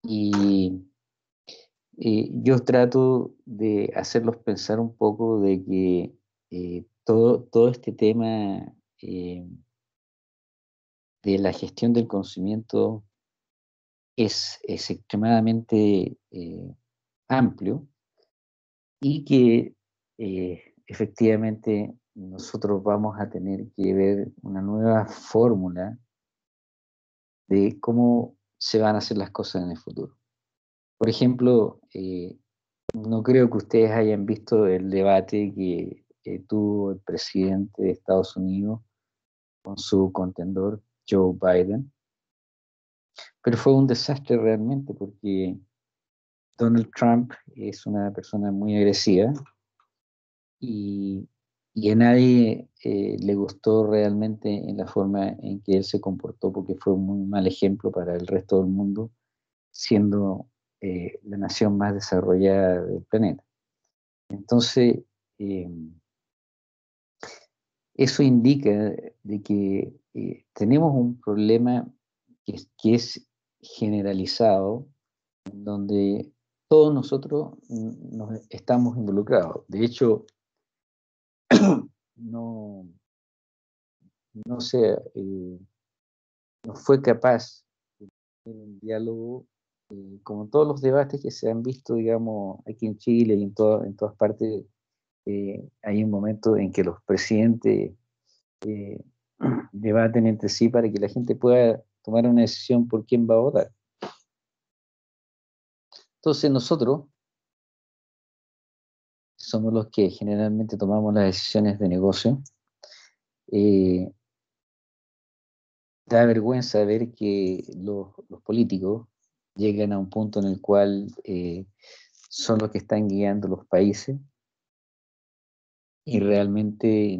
Y yo trato de hacerlos pensar un poco de que todo este tema de la gestión del conocimiento es extremadamente amplio y que efectivamente nosotros vamos a tener que ver una nueva fórmula de cómo se van a hacer las cosas en el futuro. Por ejemplo, no creo que ustedes hayan visto el debate que tuvo el presidente de Estados Unidos con su contendor Joe Biden, pero fue un desastre realmente porque Donald Trump es una persona muy agresiva y, y a nadie le gustó realmente en la forma en que él se comportó porque fue un muy mal ejemplo para el resto del mundo, siendo la nación más desarrollada del planeta. Entonces, eh, eso indica de que tenemos un problema que es generalizado, donde todos nosotros nos estamos involucrados. De hecho, no, no se, no fue capaz de tener un diálogo, como todos los debates que se han visto, digamos, aquí en Chile y en todas partes, hay un momento en que los presidentes eh, debaten entre sí para que la gente pueda tomar una decisión por quién va a votar. Entonces nosotros somos los que generalmente tomamos las decisiones de negocio. Eh, Da vergüenza ver que los políticos llegan a un punto en el cual son los que están guiando los países y realmente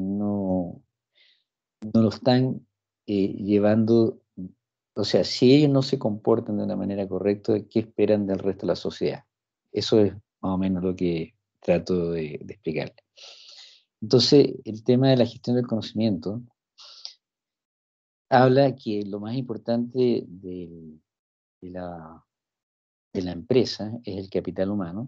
no lo están llevando. O sea, si ellos no se comportan de una manera correcta, ¿qué esperan del resto de la sociedad? Eso es más o menos lo que trato de explicar. Entonces, el tema de la gestión del conocimiento habla que lo más importante de la, de la empresa es el capital humano.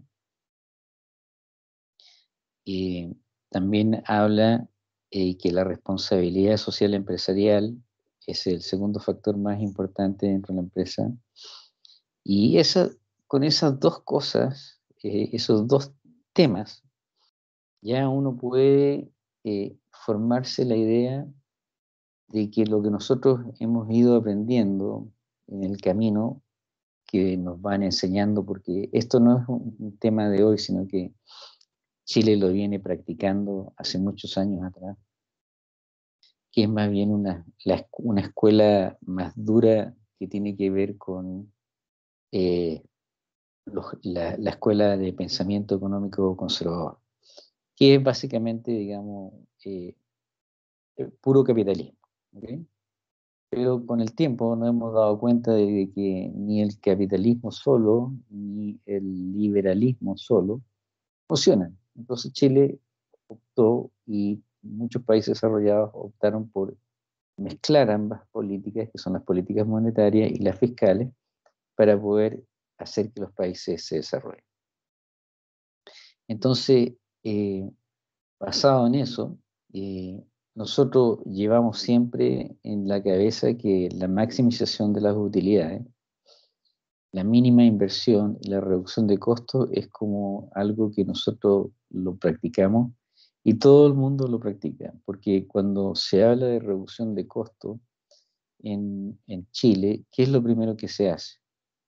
Y también habla que la responsabilidad social empresarial es el segundo factor más importante dentro de la empresa. Y con esas dos cosas, esos dos temas, ya uno puede formarse la idea de que lo que nosotros hemos ido aprendiendo en el camino que nos van enseñando, porque esto no es un tema de hoy, sino que Chile lo viene practicando hace muchos años atrás, que es más bien una escuela más dura que tiene que ver con eh, la escuela de pensamiento económico conservador, que es básicamente, digamos, puro capitalismo. ¿Okay? Pero con el tiempo nos hemos dado cuenta de que ni el capitalismo solo, ni el liberalismo solo funcionan. Entonces Chile optó y muchos países desarrollados optaron por mezclar ambas políticas, que son las políticas monetarias y las fiscales, para poder hacer que los países se desarrollen. Entonces, basado en eso, nosotros llevamos siempre en la cabeza que la maximización de las utilidades, la mínima inversión y la reducción de costos es como algo que nosotros lo practicamos y todo el mundo lo practica, porque cuando se habla de reducción de costos en Chile, ¿qué es lo primero que se hace?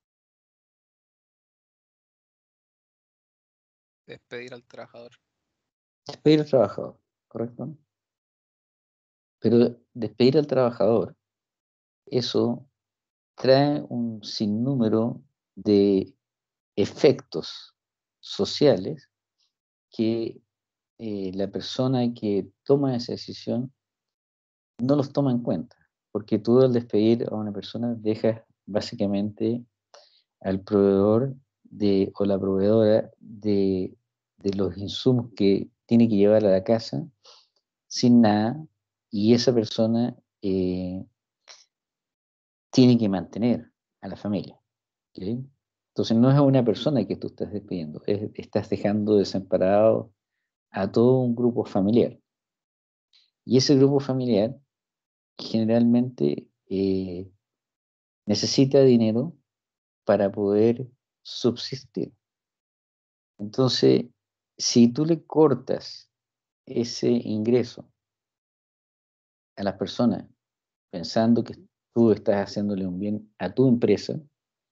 Despedir al trabajador. Despedir al trabajador, ¿correcto? Pero despedir al trabajador, eso trae un sinnúmero de efectos sociales que la persona que toma esa decisión no los toma en cuenta, porque tú al despedir a una persona dejas básicamente al proveedor o la proveedora de los insumos que tiene que llevar a la casa sin nada y esa persona tiene que mantener a la familia. ¿Okay? Entonces no es a una persona que tú estás despidiendo, estás dejando desamparado a todo un grupo familiar. Y ese grupo familiar generalmente necesita dinero para poder subsistir. Entonces, si tú le cortas ese ingreso a las personas pensando que tú estás haciéndole un bien a tu empresa,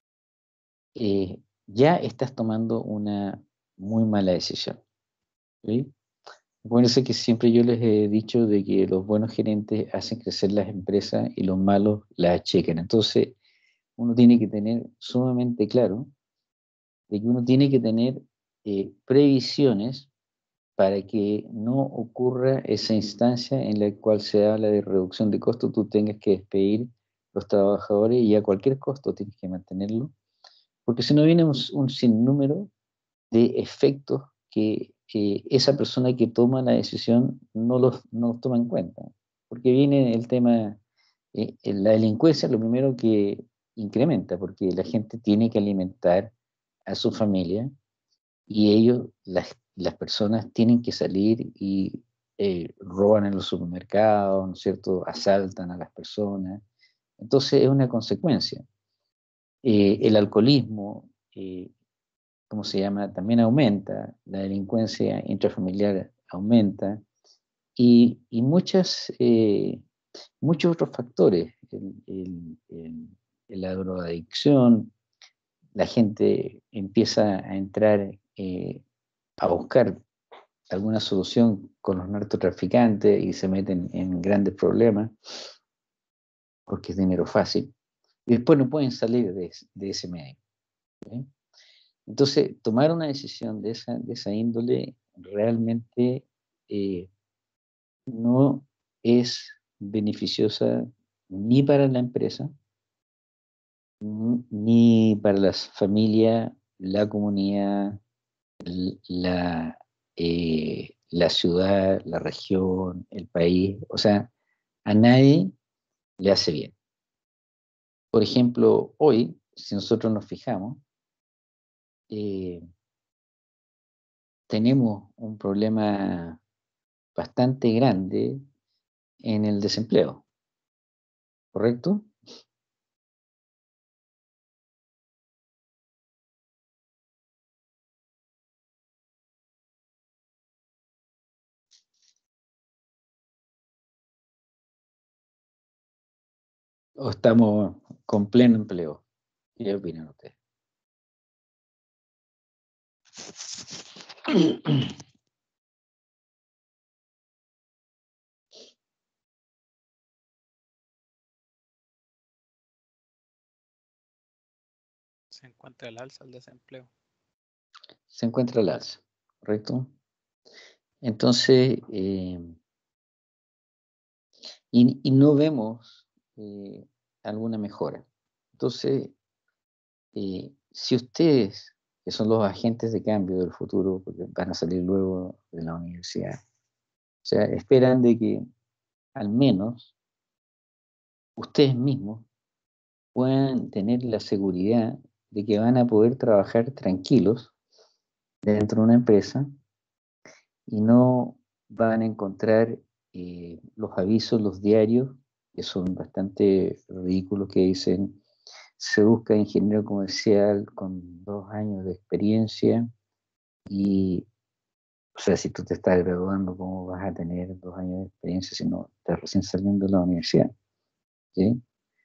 ya estás tomando una muy mala decisión. ¿Sí? Acuérdense que siempre yo les he dicho de que los buenos gerentes hacen crecer las empresas y los malos las achican. Entonces, uno tiene que tener sumamente claro de que uno tiene que tener previsiones para que no ocurra esa instancia en la cual se habla de reducción de costos, tú tengas que despedir los trabajadores y a cualquier costo tienes que mantenerlo, porque si no viene un sinnúmero de efectos que esa persona que toma la decisión no los toma en cuenta. Porque viene el tema, la delincuencia, lo primero que incrementa, porque la gente tiene que alimentar a su familia y ellos, las personas, tienen que salir y roban en los supermercados, ¿no es cierto? Asaltan a las personas. Entonces es una consecuencia. El alcoholismo, ¿cómo se llama? También aumenta, la delincuencia intrafamiliar aumenta y muchos otros factores, la drogadicción, la gente empieza a entrar a buscar alguna solución con los narcotraficantes y se meten en grandes problemas porque es dinero fácil y después no pueden salir de ese medio. ¿Sí? Entonces, tomar una decisión de esa índole realmente eh, no es beneficiosa ni para la empresa, ni para las familias, la comunidad, la, la ciudad, la región, el país. O sea, a nadie le hace bien. Por ejemplo, hoy, si nosotros nos fijamos, eh, tenemos un problema bastante grande en el desempleo, ¿correcto? ¿O estamos con pleno empleo? ¿Qué opinan ustedes? Se encuentra el alza el desempleo. Se encuentra al alza, ¿correcto? Entonces, y no vemos alguna mejora. Entonces, si ustedes, que son los agentes de cambio del futuro, porque van a salir luego de la universidad, o sea, esperan de que al menos ustedes mismos puedan tener la seguridad de que van a poder trabajar tranquilos dentro de una empresa y no van a encontrar los avisos, los diarios, que son bastante ridículos, que dicen, se busca ingeniero comercial con 2 años de experiencia y, o sea, si tú te estás graduando, ¿cómo vas a tener 2 años de experiencia si no estás recién saliendo de la universidad? ¿Sí?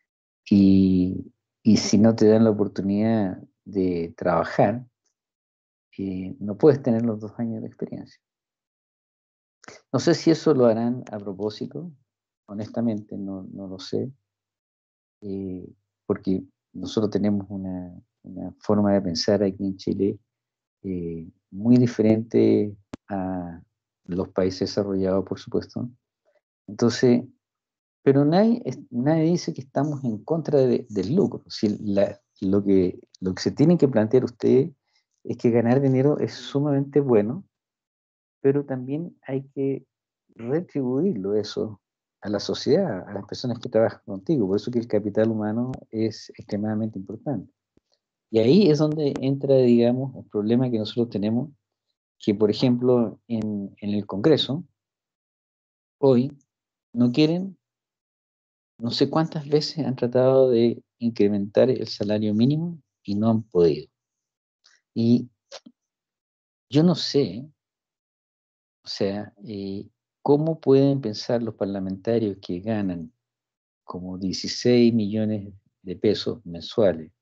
Y si no te dan la oportunidad de trabajar, no puedes tener los 2 años de experiencia. No sé si eso lo harán a propósito, honestamente no lo sé, eh, porque nosotros tenemos una forma de pensar aquí en Chile muy diferente a los países desarrollados, por supuesto. Entonces, pero nadie dice que estamos en contra del lucro. Si lo que se tienen que plantear ustedes es que ganar dinero es sumamente bueno, pero también hay que retribuirlo eso a la sociedad, a las personas que trabajan contigo. Por eso que el capital humano es extremadamente importante. Y ahí es donde entra, digamos, el problema que nosotros tenemos, que por ejemplo en el Congreso, hoy no quieren, no sé cuántas veces han tratado de incrementar el salario mínimo y no han podido. Y yo no sé, o sea, cómo pueden pensar los parlamentarios que ganan como 16 millones de pesos mensuales,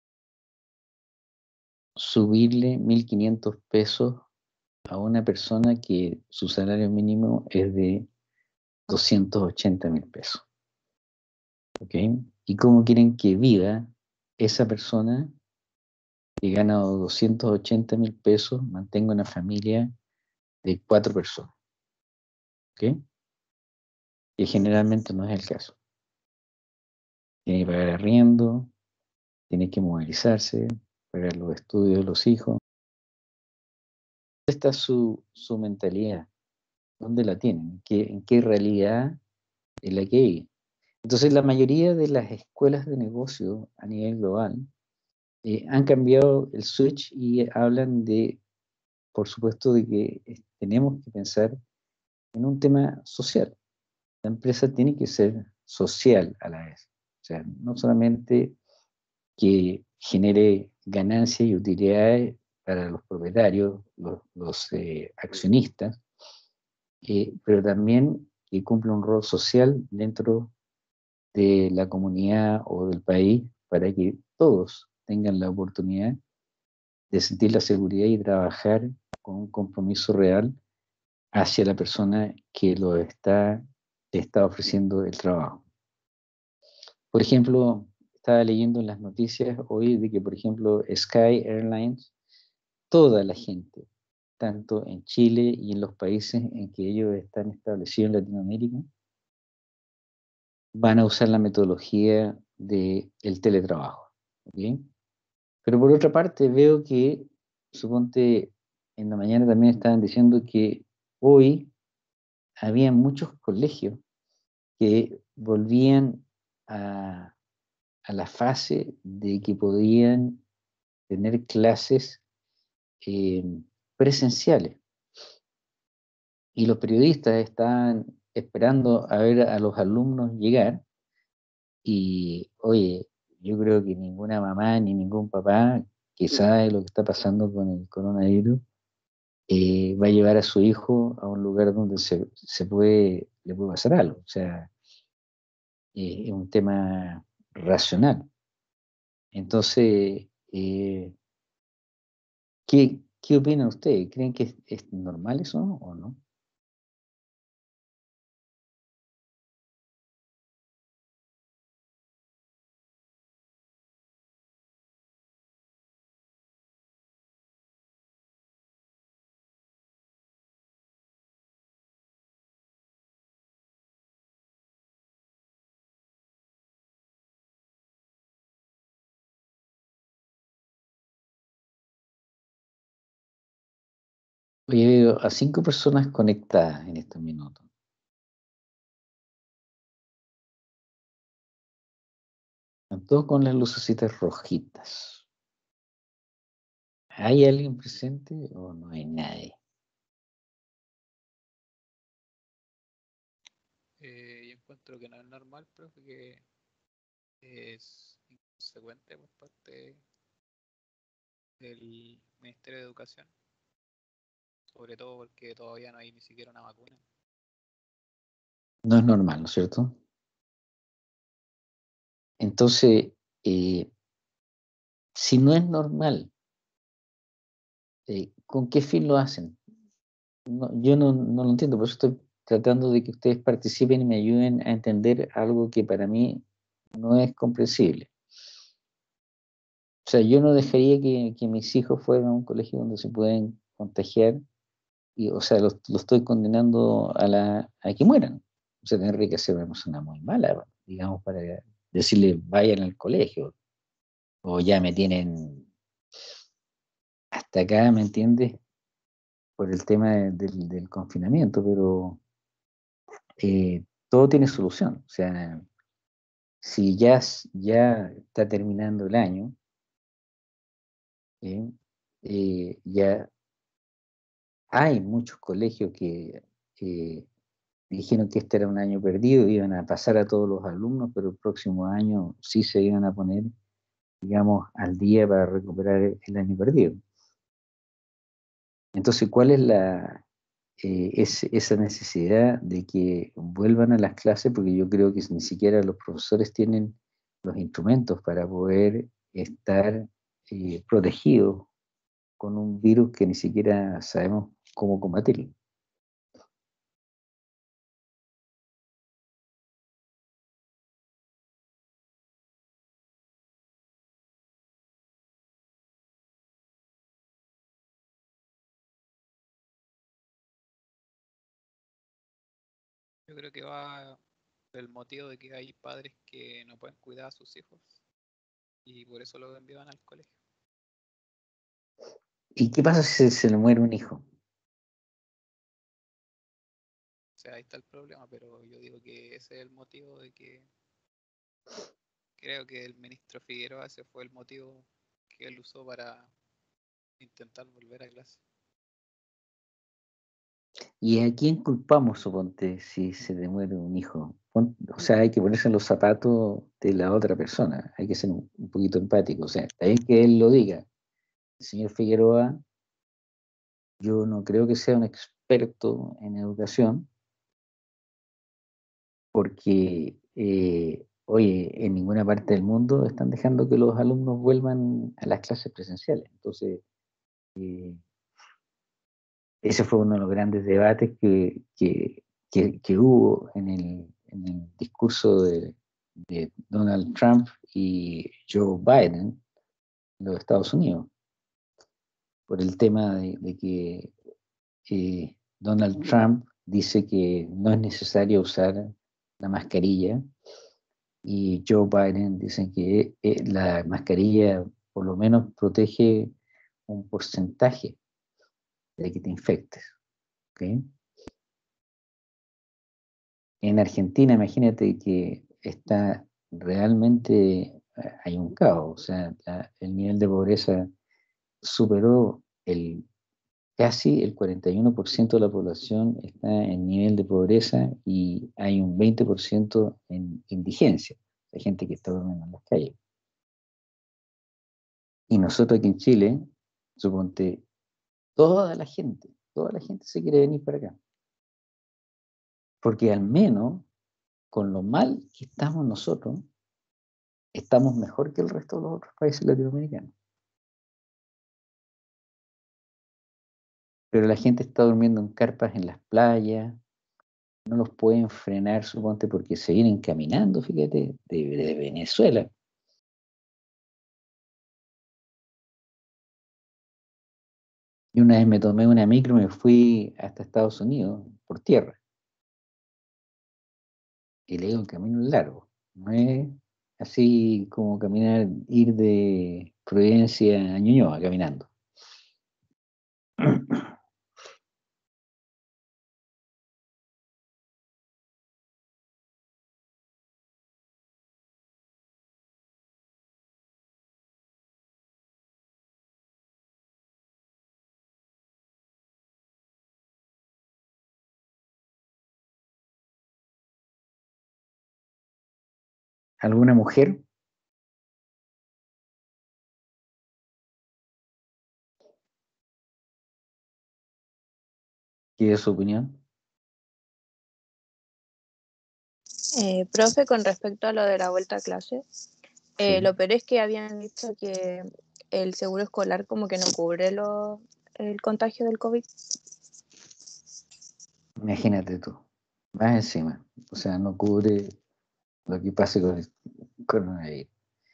subirle 1.500 pesos a una persona que su salario mínimo es de 280.000 pesos. ¿Ok? ¿Y cómo quieren que viva esa persona que gana 280.000 pesos, mantenga una familia de 4 personas? ¿Ok? Que generalmente no es el caso. Tiene que pagar arriendo, tiene que movilizarse, pagar los estudios de los hijos. ¿Dónde está su mentalidad? ¿Dónde la tienen? ¿En qué realidad es la que vive? Entonces, la mayoría de las escuelas de negocio a nivel global han cambiado el switch y hablan de, por supuesto, de que tenemos que pensar en un tema social. La empresa tiene que ser social a la vez. O sea, no solamente que genere ganancias y utilidades para los propietarios, los accionistas, pero también que cumpla un rol social dentro de la comunidad o del país para que todos tengan la oportunidad de sentir la seguridad y trabajar con un compromiso real hacia la persona que está ofreciendo el trabajo. Por ejemplo, estaba leyendo en las noticias hoy de que, por ejemplo, Sky Airlines, toda la gente, tanto en Chile y en los países en que ellos están establecidos en Latinoamérica, van a usar la metodología del teletrabajo. ¿Ok? Pero por otra parte, veo que, suponte, en la mañana también estaban diciendo que hoy había muchos colegios que volvían a la fase de que podían tener clases eh, presenciales. Y los periodistas estaban esperando a ver a los alumnos llegar y, oye, yo creo que ninguna mamá ni ningún papá que sabe lo que está pasando con el coronavirus va a llevar a su hijo a un lugar donde le puede pasar algo. O sea, es un tema racional. Entonces, ¿qué opinan ustedes? ¿Creen que es normal eso o no? Oye, veo a 5 personas conectadas en estos minutos. Están todos con las lucecitas rojitas. ¿Hay alguien presente o no hay nadie? Yo encuentro que no es normal, profe, que es inconsecuente por parte del Ministerio de Educación, sobre todo porque todavía no hay ni siquiera una vacuna. No es normal, ¿no es cierto? Entonces, eh, si no es normal, ¿con qué fin lo hacen? Yo no lo entiendo, por eso estoy tratando de que ustedes participen y me ayuden a entender algo que para mí no es comprensible. O sea, yo no dejaría que mis hijos fueran a un colegio donde se pueden contagiar y, o sea, lo estoy condenando a que mueran. O sea, tendría que ser una persona muy mala, digamos, para decirle vayan al colegio o ya me tienen hasta acá, ¿me entiendes? Por el tema del confinamiento, pero todo tiene solución. O sea, si ya está terminando el año, ¿eh? Ya hay muchos colegios que dijeron que este era un año perdido, iban a pasar a todos los alumnos, pero el próximo año sí se iban a poner, digamos, al día para recuperar el año perdido. Entonces, ¿cuál es esa necesidad de que vuelvan a las clases? Porque yo creo que ni siquiera los profesores tienen los instrumentos para poder estar protegidos con un virus que ni siquiera sabemos cómo combatirlo. Yo creo que va el motivo de que hay padres que no pueden cuidar a sus hijos y por eso lo envían al colegio. ¿Y qué pasa si se le muere un hijo? O sea, ahí está el problema, pero yo digo que ese es el motivo de que creo que el ministro Figueroa ese fue el motivo que él usó para intentar volver a clase. ¿Y a quién culpamos, suponte, si se le muere un hijo? O sea, hay que ponerse en los zapatos de la otra persona, hay que ser un poquito empático. O sea, está bien que él lo diga. El señor Figueroa, yo no creo que sea un experto en educación, porque, oye, en ninguna parte del mundo están dejando que los alumnos vuelvan a las clases presenciales. Entonces, eh, ese fue uno de los grandes debates que hubo en el discurso de Donald Trump y Joe Biden en los Estados Unidos, por el tema de que Donald Trump dice que no es necesario usar la mascarilla y Joe Biden dice que la mascarilla por lo menos protege un porcentaje de que te infectes. ¿Okay? En Argentina, imagínate que está realmente, hay un caos, o sea, el nivel de pobreza superó casi el 41% de la población está en nivel de pobreza y hay un 20% en indigencia, hay gente que está durmiendo en las calles. Y nosotros aquí en Chile, suponte, toda la gente se quiere venir para acá, porque al menos con lo mal que estamos nosotros, estamos mejor que el resto de los otros países latinoamericanos. Pero la gente está durmiendo en carpas en las playas, no los pueden frenar, suponte, porque se vienen caminando, fíjate, de Venezuela. Y una vez me tomé una micro y me fui hasta Estados Unidos por tierra. Y le digo, el camino es largo, no es así como caminar, ir de Providencia a Ñuñoa caminando. ¿Alguna mujer? ¿Qué es su opinión? Profe, con respecto a lo de la vuelta a clase, Sí. lo peor es que habían dicho que el seguro escolar como que no cubre el contagio del COVID. Imagínate tú, más encima, o sea, no cubre lo que pase con el coronavirus.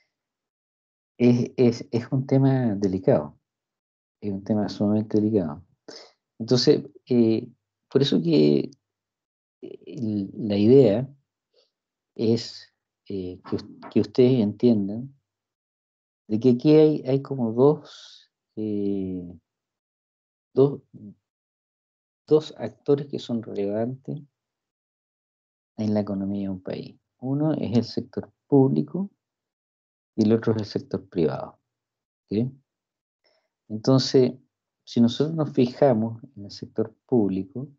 Es un tema delicado, es un tema sumamente delicado. Entonces, por eso que la idea es que ustedes entiendan de que aquí hay como dos, dos actores que son relevantes en la economía de un país. Uno es el sector público y el otro es el sector privado. ¿Sí? Entonces, si nosotros nos fijamos en el sector público,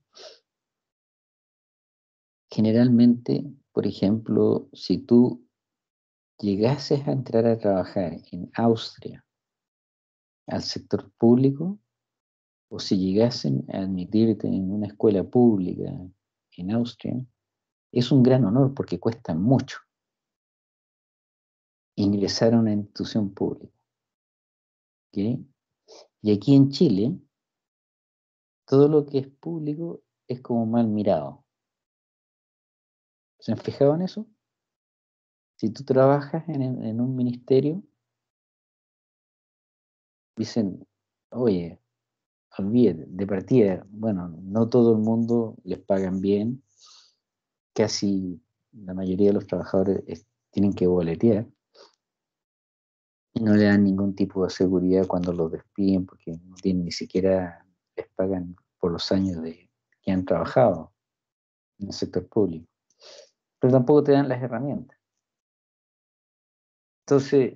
generalmente, por ejemplo, si tú llegases a entrar a trabajar en Austria al sector público, o si llegasen a admitirte en una escuela pública en Austria, es un gran honor porque cuesta mucho ingresar a una institución pública. ¿Ok? Y aquí en Chile, todo lo que es público es como mal mirado. ¿Se han fijado en eso? Si tú trabajas en un ministerio, dicen, oye, olvídate, de partida, bueno, no todo el mundo les pagan bien, casi la mayoría de los trabajadores tienen que boletear y no le dan ningún tipo de seguridad cuando los despiden porque no tienen ni siquiera, les pagan por los años que han trabajado en el sector público, pero tampoco te dan las herramientas. Entonces,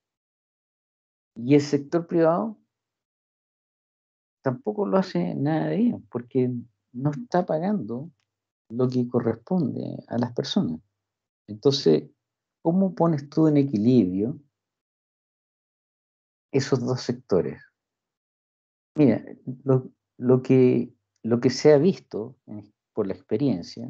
y el sector privado tampoco lo hace nada de bien porque no está pagando lo que corresponde a las personas. Entonces, ¿cómo pones tú en equilibrio esos dos sectores? Mira, lo, lo que, lo que se ha visto por la experiencia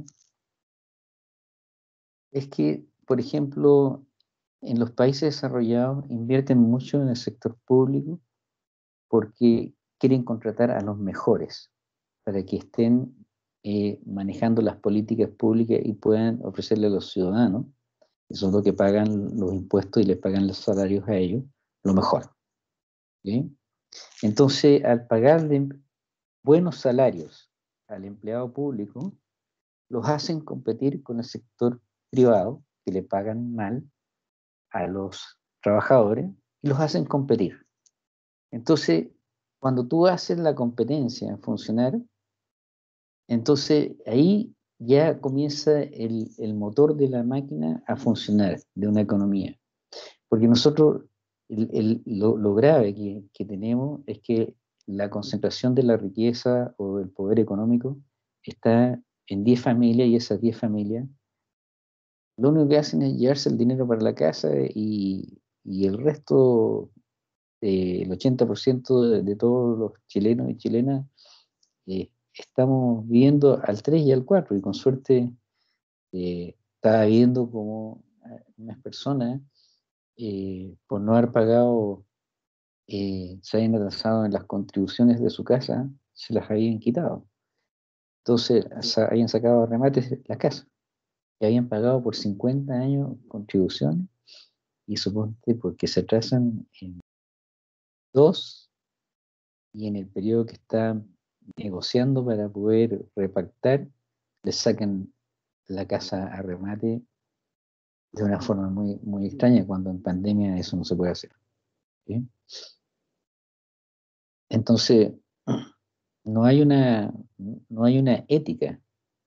es que, por ejemplo, en los países desarrollados invierten mucho en el sector público porque quieren contratar a los mejores para que estén manejando las políticas públicas y puedan ofrecerle a los ciudadanos, que son los que pagan los impuestos y les pagan los salarios a ellos, lo mejor. ¿Sí? Entonces, al pagarle buenos salarios al empleado público, los hacen competir con el sector privado, que le pagan mal a los trabajadores, y los hacen competir. Entonces, cuando tú haces la competencia funcionar, entonces ahí ya comienza el motor de la máquina a funcionar de una economía. Porque nosotros, lo grave que tenemos es que la concentración de la riqueza o del poder económico está en 10 familias y esas 10 familias lo único que hacen es llevarse el dinero para la casa y el resto, el 80% de todos los chilenos y chilenas, estamos viviendo al 3 y al 4 y con suerte estaba viendo como unas personas por no haber pagado, se habían atrasado en las contribuciones de su casa, se las habían quitado. Entonces habían sacado a remates la casa que habían pagado por 50 años contribuciones y suponte porque se atrasan en 2 y en el periodo que están negociando para poder repactar, les sacan la casa a remate de una forma muy, muy extraña cuando en pandemia eso no se puede hacer. ¿Sí? Entonces, no hay no hay una ética,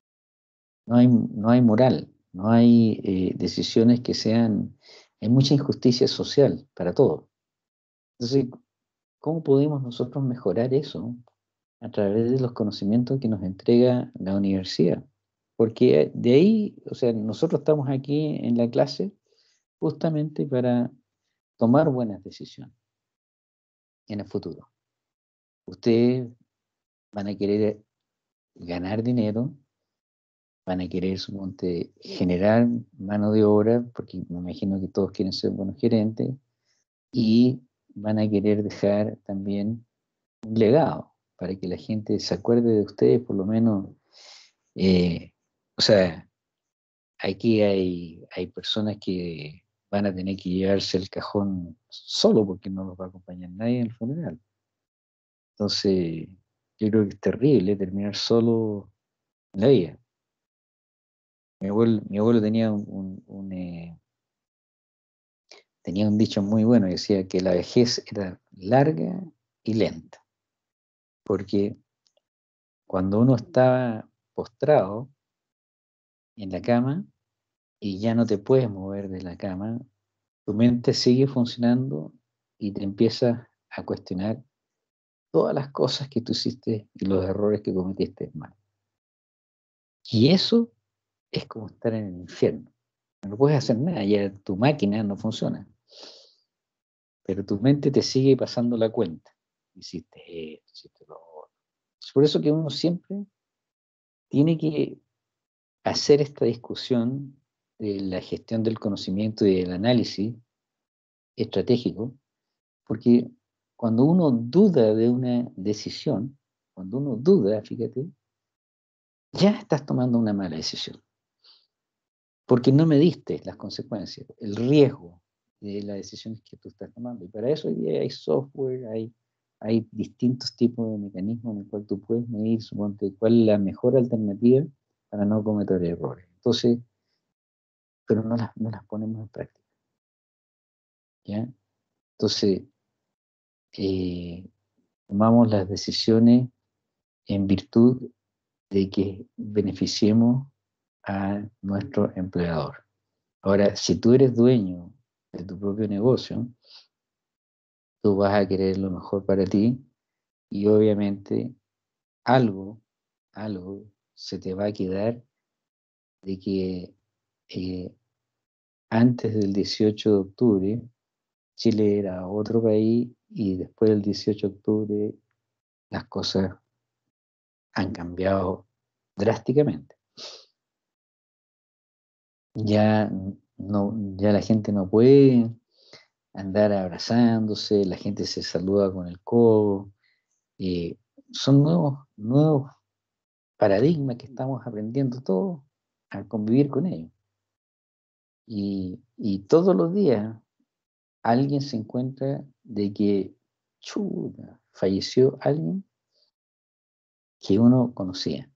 no hay moral, no hay decisiones que sean, hay mucha injusticia social para todo. Entonces, ¿cómo podemos nosotros mejorar eso a través de los conocimientos que nos entrega la universidad? Porque de ahí, o sea, nosotros estamos aquí en la clase justamente para tomar buenas decisiones en el futuro. Ustedes van a querer ganar dinero, van a querer, suponte, generar mano de obra, porque me imagino que todos quieren ser buenos gerentes, y van a querer dejar también un legado para que la gente se acuerde de ustedes, por lo menos, o sea, aquí hay personas que van a tener que llevarse el cajón solo porque no los va a acompañar nadie en el funeral. Entonces, yo creo que es terrible terminar solo en la vida. Mi abuelo tenía tenía un dicho muy bueno, decía que la vejez era larga y lenta, porque cuando uno estaba postrado en la cama y ya no te puedes mover de la cama, tu mente sigue funcionando y te empiezas a cuestionar todas las cosas que tú hiciste y los errores que cometiste mal. Y eso es como estar en el infierno. No puedes hacer nada, ya tu máquina no funciona. Pero tu mente te sigue pasando la cuenta. Hiciste esto, hiciste lo otro. Es por eso que uno siempre tiene que hacer esta discusión de la gestión del conocimiento y del análisis estratégico, porque cuando uno duda de una decisión, cuando uno duda, fíjate, ya estás tomando una mala decisión, porque no mediste las consecuencias, el riesgo de las decisiones que tú estás tomando. Y para eso hoy día hay software, hay distintos tipos de mecanismos en el cual tú puedes medir, suponte, cuál es la mejor alternativa para no cometer errores. Entonces, pero no las ponemos en práctica, ¿ya? Entonces, tomamos las decisiones en virtud de que beneficiemos a nuestro empleador. Ahora, si tú eres dueño de tu propio negocio, tú vas a querer lo mejor para ti y obviamente algo, algo se te va a quedar de que eh, antes del 18 de octubre Chile era otro país y después del 18 de octubre las cosas han cambiado drásticamente. Ya, no, ya la gente no puede andar abrazándose, la gente se saluda con el codo. eh, Son nuevos paradigmas que estamos aprendiendo todos a convivir con ellos. Y todos los días alguien se encuentra de que chuta, falleció alguien que uno conocía.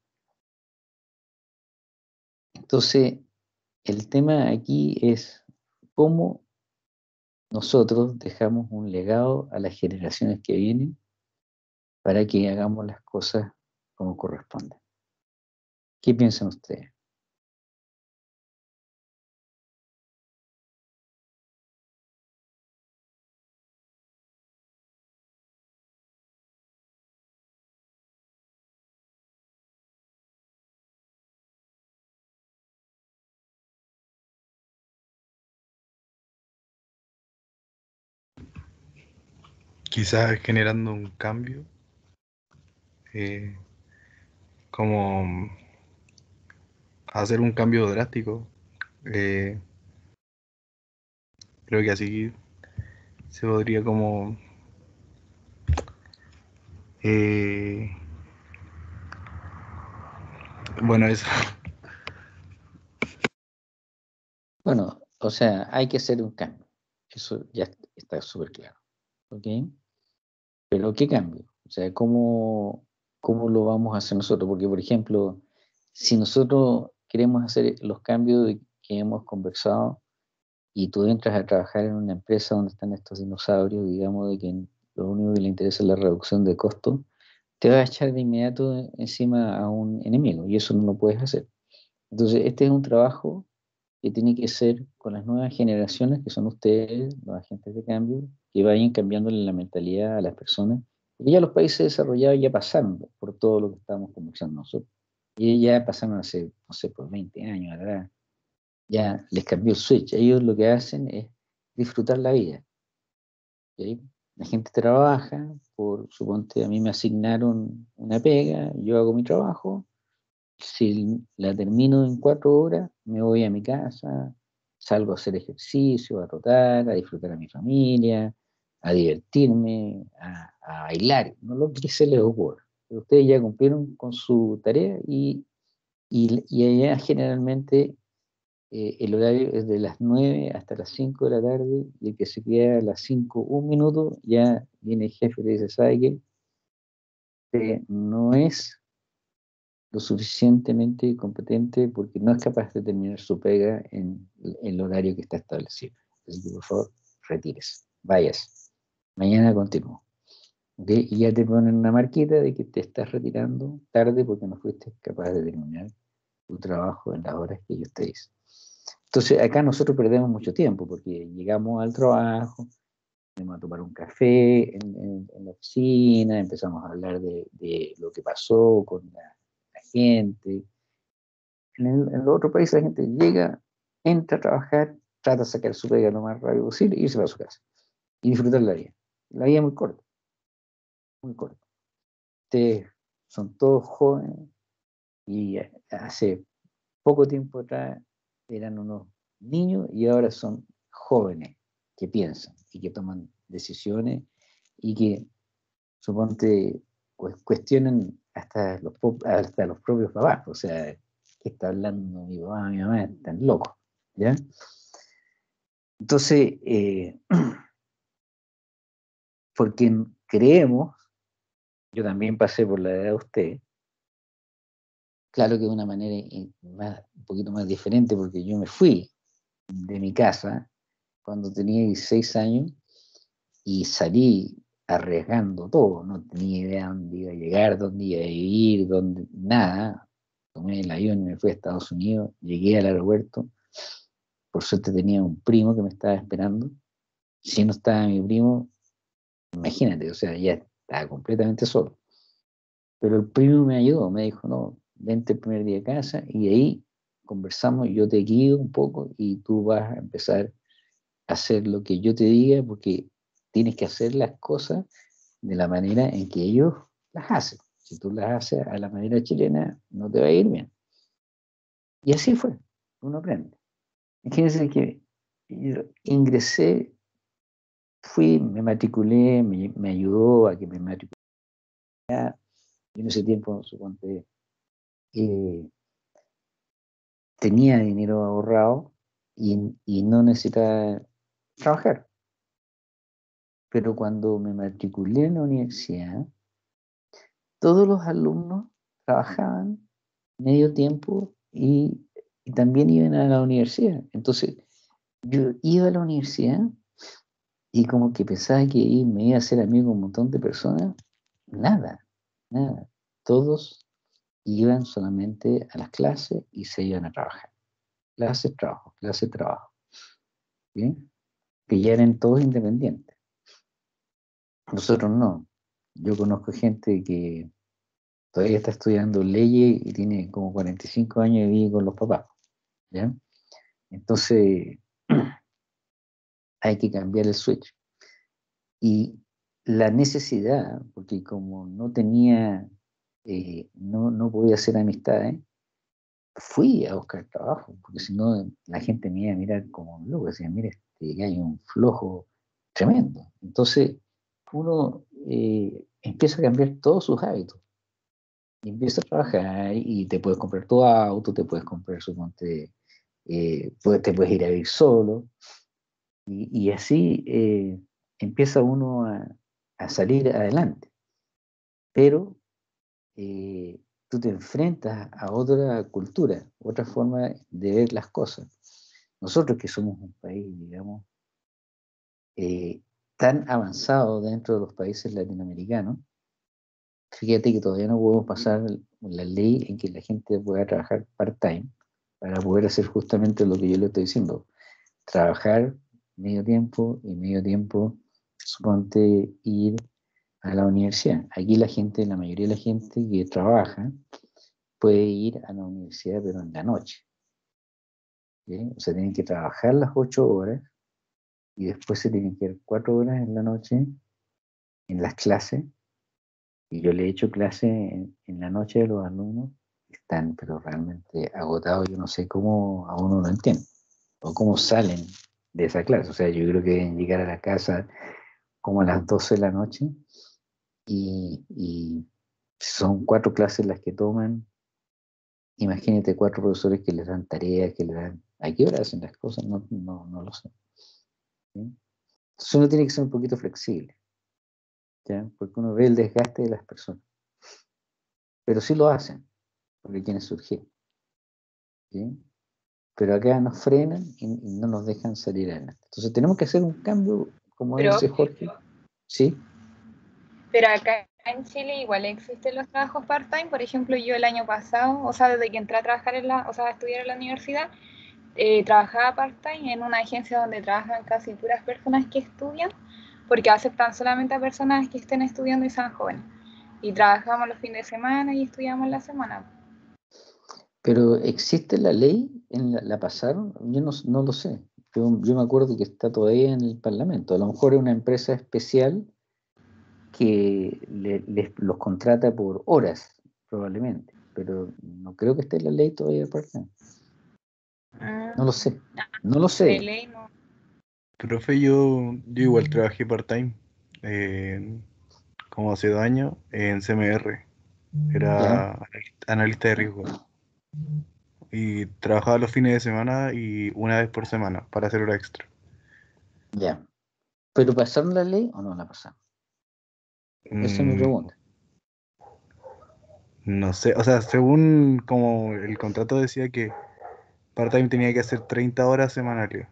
Entonces, el tema aquí es cómo nosotros dejamos un legado a las generaciones que vienen para que hagamos las cosas como corresponde. ¿Qué piensan ustedes? Quizás generando un cambio, eh, como hacer un cambio drástico. eh, Creo que así se podría como eh, bueno, eso. Bueno, o sea, hay que hacer un cambio. Eso ya está súper claro. ¿Ok? Pero ¿qué cambio? O sea, ¿cómo lo vamos a hacer nosotros? Porque, por ejemplo, si nosotros queremos hacer los cambios que hemos conversado y tú entras a trabajar en una empresa donde están estos dinosaurios, digamos, de que lo único que le interesa es la reducción de costos, te vas a echar de inmediato encima a un enemigo y eso no lo puedes hacer. Entonces, este es un trabajo que tiene que ser con las nuevas generaciones, que son ustedes, los agentes de cambio, que vayan cambiándole la mentalidad a las personas. Porque ya los países desarrollados ya pasaron por todo lo que estamos conversando nosotros. Y ya pasaron hace, no sé, por 20 años atrás. Ya les cambió el switch. Ellos lo que hacen es disfrutar la vida. ¿Ok? La gente trabaja, suponte, a mí me asignaron una pega, yo hago mi trabajo, si la termino en 4 horas, me voy a mi casa, salgo a hacer ejercicio, a trotar, a disfrutar a mi familia, a divertirme, a bailar, no lo que se les ocurra. Pero ustedes ya cumplieron con su tarea y allá generalmente el horario es de las 9 hasta las 5 de la tarde y el que se queda a las 5, un minuto, ya viene el jefe y le dice, ¿sabe qué? No es lo suficientemente competente porque no es capaz de terminar su pega en el horario que está establecido. Así que por favor, retírese, váyase. Mañana continúo. ¿Okay? Y ya te ponen una marquita de que te estás retirando tarde porque no fuiste capaz de terminar tu trabajo en las horas que ellos te dicen. Entonces acá nosotros perdemos mucho tiempo porque llegamos al trabajo, fuimos a tomar un café en la oficina, empezamos a hablar de lo que pasó con la gente. En el otro país la gente llega, entra a trabajar, trata de sacar su pega lo más rápido posible y irse para su casa. Y disfrutar la vida. La vida es muy corta, muy corta. Ustedes son todos jóvenes y hace poco tiempo atrás eran unos niños y ahora son jóvenes que piensan y que toman decisiones y que, suponte, pues, cuestionan hasta los propios papás. O sea, ¿qué está hablando mi papá, mi mamá? Están locos, ¿ya? Entonces, porque creemos, yo también pasé por la edad de usted, claro que de una manera un poquito más diferente, porque yo me fui de mi casa cuando tenía 16 años y salí arriesgando todo, no tenía idea dónde iba a llegar, dónde iba a vivir, dónde, nada. Tomé el avión y me fui a Estados Unidos, llegué al aeropuerto, por suerte tenía un primo que me estaba esperando, si no estaba mi primo, imagínate, o sea, ya estaba completamente solo. Pero el primo me ayudó, me dijo, no, vente el primer día a casa y ahí conversamos, yo te guío un poco y tú vas a empezar a hacer lo que yo te diga porque tienes que hacer las cosas de la manera en que ellos las hacen. Si tú las haces a la manera chilena, no te va a ir bien. Y así fue, uno aprende. Imagínense que yo ingresé, fui, me matriculé, me ayudó a que me matriculara. Y en ese tiempo, suponte, tenía dinero ahorrado y no necesitaba trabajar. Pero cuando me matriculé en la universidad, todos los alumnos trabajaban medio tiempo y también iban a la universidad. Entonces, yo iba a la universidad y como que pensaba que ahí me iba a hacer amigo un montón de personas. Nada, nada. Todos iban solamente a las clases y se iban a trabajar. Clases, trabajo, clase, trabajo. ¿Bien? Que ya eran todos independientes. Nosotros no. Yo conozco gente que todavía está estudiando leyes y tiene como 45 años y vive con los papás. ¿Ya? Entonces, hay que cambiar el switch. Y la necesidad, porque como no tenía, no podía hacer amistades, fui a buscar trabajo, porque si no la gente me iba a mirar como un loco, decía, mira, este hay un flojo tremendo. Entonces, uno empieza a cambiar todos sus hábitos. Y empieza a trabajar y te puedes comprar tu auto, te puedes comprar, suponte, te puedes ir a vivir solo. Y así empieza uno a salir adelante. Pero tú te enfrentas a otra cultura, otra forma de ver las cosas. Nosotros que somos un país, digamos, tan avanzado dentro de los países latinoamericanos, fíjate que todavía no podemos pasar la ley en que la gente pueda trabajar part-time para poder hacer justamente lo que yo le estoy diciendo. Trabajar medio tiempo y medio tiempo, suponte ir a la universidad. Aquí la gente, la mayoría de la gente que trabaja puede ir a la universidad, pero en la noche. ¿Sí? O sea, tienen que trabajar las 8 horas y después se tienen que ir 4 horas en la noche en las clases. Y yo le he hecho clase en la noche de los alumnos, están pero realmente agotados. Yo no sé cómo a uno lo entiende o cómo salen de esa clase. O sea, yo creo que deben llegar a la casa como a las 12 de la noche y son 4 clases las que toman. Imagínate 4 profesores que les dan tareas, que les dan... ¿A qué hora hacen las cosas? No lo sé. ¿Sí? Entonces uno tiene que ser un poquito flexible, ¿ya? Porque uno ve el desgaste de las personas. Pero sí lo hacen, porque quieren surgir. ¿Sí? Pero acá nos frenan y no nos dejan salir adelante. Entonces tenemos que hacer un cambio, como dice Jorge. ¿Sí? Pero acá en Chile igual existen los trabajos part-time. Por ejemplo, yo el año pasado, o sea, desde que entré a trabajar a estudiar en la universidad, trabajaba part-time en una agencia donde trabajan casi puras personas que estudian, porque aceptan solamente a personas que estén estudiando y sean jóvenes. Y trabajamos los fines de semana y estudiamos la semana. Pero ¿existe la ley? ¿La pasaron? Yo no lo sé. Yo me acuerdo que está todavía en el Parlamento. A lo mejor es una empresa especial que los contrata por horas, probablemente. Pero no creo que esté en la ley todavía part-time. No lo sé. No lo De sé. ley no. Profe, yo igual trabajé part-time, como hace 2 años, en CMR. ¿Ya? Era analista de riesgo. Y trabajaba los fines de semana y una vez por semana para hacer hora extra. Ya. ¿Pero pasaron la ley o no la pasaron? Esa es mi Mm, pregunta. no sé, o sea, según como el contrato decía que part-time tenía que hacer 30 horas semanales.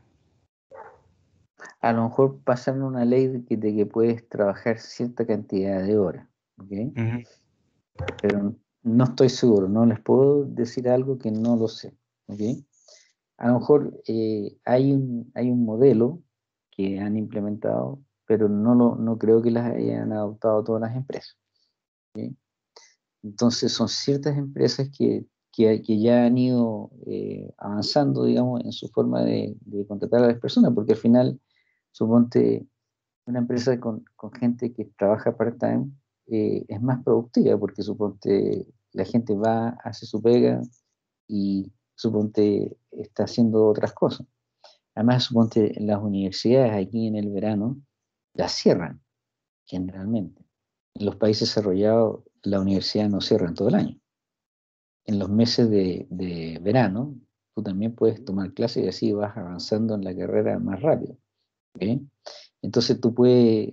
A lo mejor pasaron una ley de que puedes trabajar cierta cantidad de horas, ¿ok? Ujú. Pero no estoy seguro, no les puedo decir algo que no lo sé, ¿ok? A lo mejor hay un modelo que han implementado, pero no creo que las hayan adoptado todas las empresas, ¿ok? Entonces son ciertas empresas que ya han ido avanzando, digamos, en su forma de contratar a las personas, porque al final, suponte, una empresa con gente que trabaja part-time es más productiva, porque suponte la gente va, hace su pega y suponte está haciendo otras cosas. Además, suponte las universidades aquí en el verano las cierran generalmente. En los países desarrollados, la universidad no cierra todo el año. En los meses de verano, tú también puedes tomar clases y así vas avanzando en la carrera más rápido. ¿Ok? Entonces tú puedes,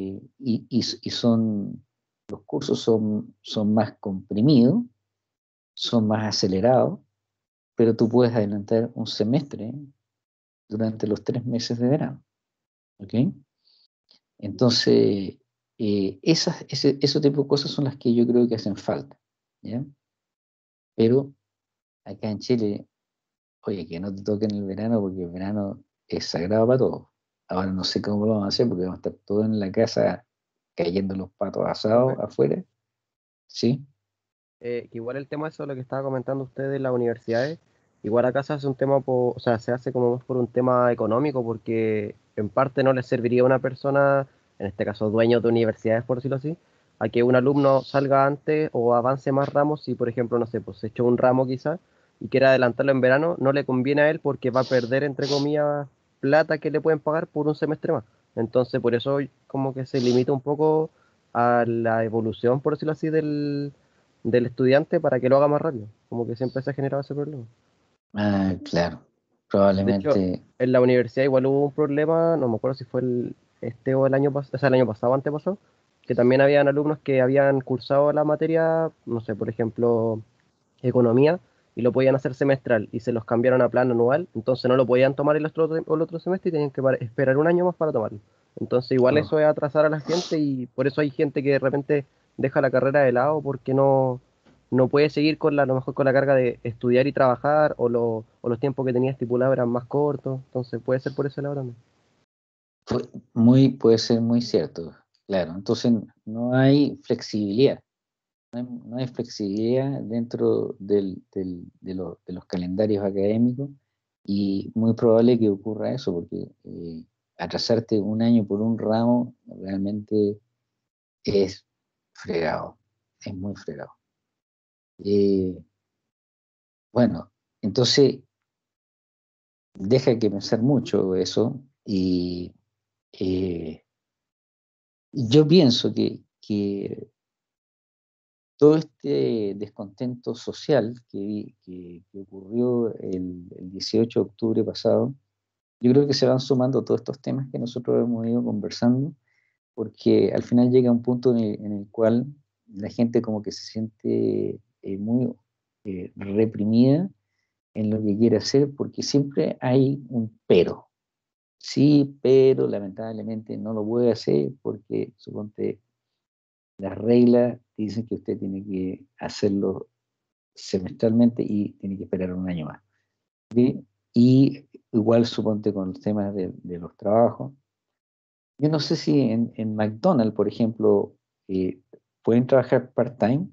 los cursos son más comprimidos, son más acelerados, pero tú puedes adelantar un semestre durante los 3 meses de verano. ¿Ok? Entonces, ese tipo de cosas son las que yo creo que hacen falta. ¿Ya? Pero acá en Chile, oye, que no te toquen el verano porque el verano es sagrado para todos. Ahora no sé cómo lo vamos a hacer porque vamos a estar todos en la casa cayendo los patos asados Profe, afuera. ¿Sí? que igual el tema eso, lo que estaba comentando usted de las universidades, igual acá se hace un tema, o sea, se hace como más por un tema económico, porque en parte no les serviría a una persona, en este caso dueño de universidades, por decirlo así, a que un alumno salga antes o avance más ramos, si por ejemplo, no sé, pues se echó un ramo quizás y quiere adelantarlo en verano, no le conviene a él porque va a perder, entre comillas, plata que le pueden pagar por un semestre más. Entonces, por eso como que se limita un poco a la evolución, por decirlo así, del estudiante para que lo haga más rápido. Como que siempre se ha generado ese problema. Ah, claro. De hecho, Probablemente, en la universidad igual hubo un problema, no me acuerdo si fue este o el año pasado, o sea, el año pasado, antepasado, que también habían alumnos que habían cursado la materia, no sé, por ejemplo, economía, y lo podían hacer semestral, y se los cambiaron a plan anual, entonces no lo podían tomar el otro semestre y tenían que esperar un año más para tomarlo. Entonces igual oh, eso es atrasar a la gente y por eso hay gente que de repente deja la carrera de lado porque no puede seguir con a lo mejor con la carga de estudiar y trabajar o los tiempos que tenía estipulados eran más cortos, entonces puede ser por ese lado también. puede ser muy cierto. Claro. Entonces no hay flexibilidad. No hay flexibilidad dentro de los calendarios académicos y muy probable que ocurra eso, porque atrasarte un año por un ramo realmente es fregado, es muy fregado. Eh, bueno, entonces deja que pensar mucho eso y eh, yo pienso que todo este descontento social que ocurrió el 18 de octubre pasado, yo creo que se van sumando todos estos temas que nosotros hemos ido conversando, porque al final llega un punto en el cual la gente como que se siente muy reprimida en lo que quiere hacer, porque siempre hay un pero. Sí, pero lamentablemente no lo puede hacer porque, suponte, las reglas dicen que usted tiene que hacerlo semestralmente y tiene que esperar un año más. ¿Sí? Y igual suponte con los temas de los trabajos. Yo no sé si en McDonald's, por ejemplo, pueden trabajar part-time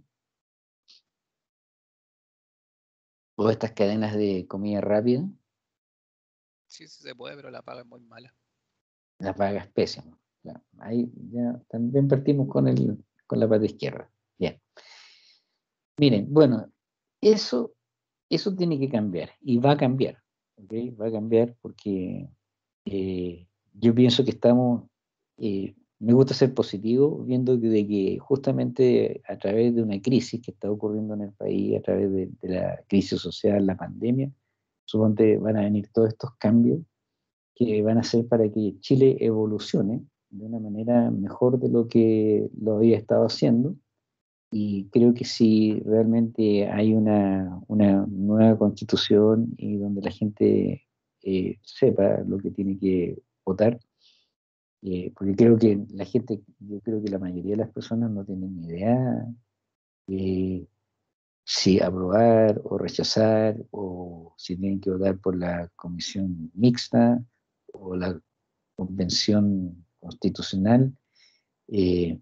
o estas cadenas de comida rápida, Sí, sí se puede, pero la paga es muy mala. la paga es pésima. Claro, ahí ya también partimos con la pata izquierda. Bien. Miren, bueno, eso, eso tiene que cambiar y va a cambiar. ¿Ok? Va a cambiar porque yo pienso que estamos, me gusta ser positivo, viendo de que justamente a través de una crisis que está ocurriendo en el país, a través de la crisis social, la pandemia, suponte van a venir todos estos cambios que van a ser para que Chile evolucione de una manera mejor de lo que lo había estado haciendo. Y creo que si realmente hay una nueva constitución y donde la gente sepa lo que tiene que votar, porque creo que la gente, yo creo que la mayoría de las personas no tienen ni idea eh, si aprobar o rechazar, o si tienen que votar por la comisión mixta o la convención constitucional. eh,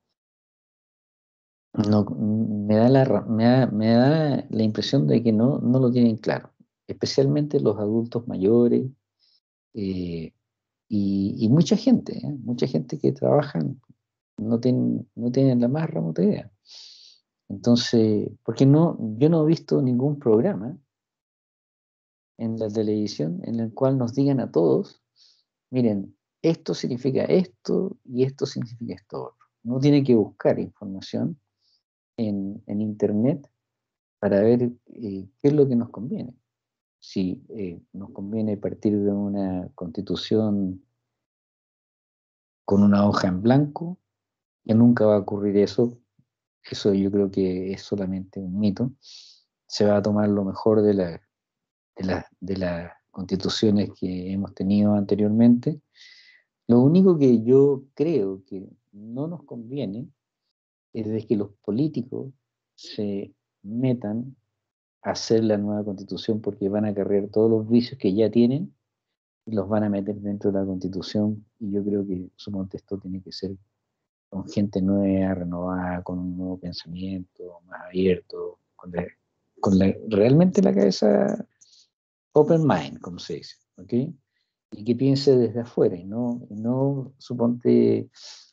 No, me da la impresión de que no lo tienen claro, especialmente los adultos mayores eh, y mucha gente que trabaja no tienen la más remota idea. Entonces, porque yo no he visto ningún programa en la televisión en el cual nos digan a todos, miren, esto significa esto y esto significa esto otro. Uno tiene que buscar información en internet para ver qué es lo que nos conviene. Si nos conviene partir de una constitución con una hoja en blanco, que nunca va a ocurrir eso yo creo que es solamente un mito. Se va a tomar lo mejor de las constituciones que hemos tenido anteriormente. Lo único que yo creo que no nos conviene es de que los políticos se metan hacer la nueva constitución porque van a cargar todos los vicios que ya tienen y los van a meter dentro de la constitución y yo creo que su contexto tiene que ser con gente nueva, renovada, con un nuevo pensamiento, más abierto, realmente la cabeza open mind, como se dice, ¿ok? Y que piense desde afuera y no suponte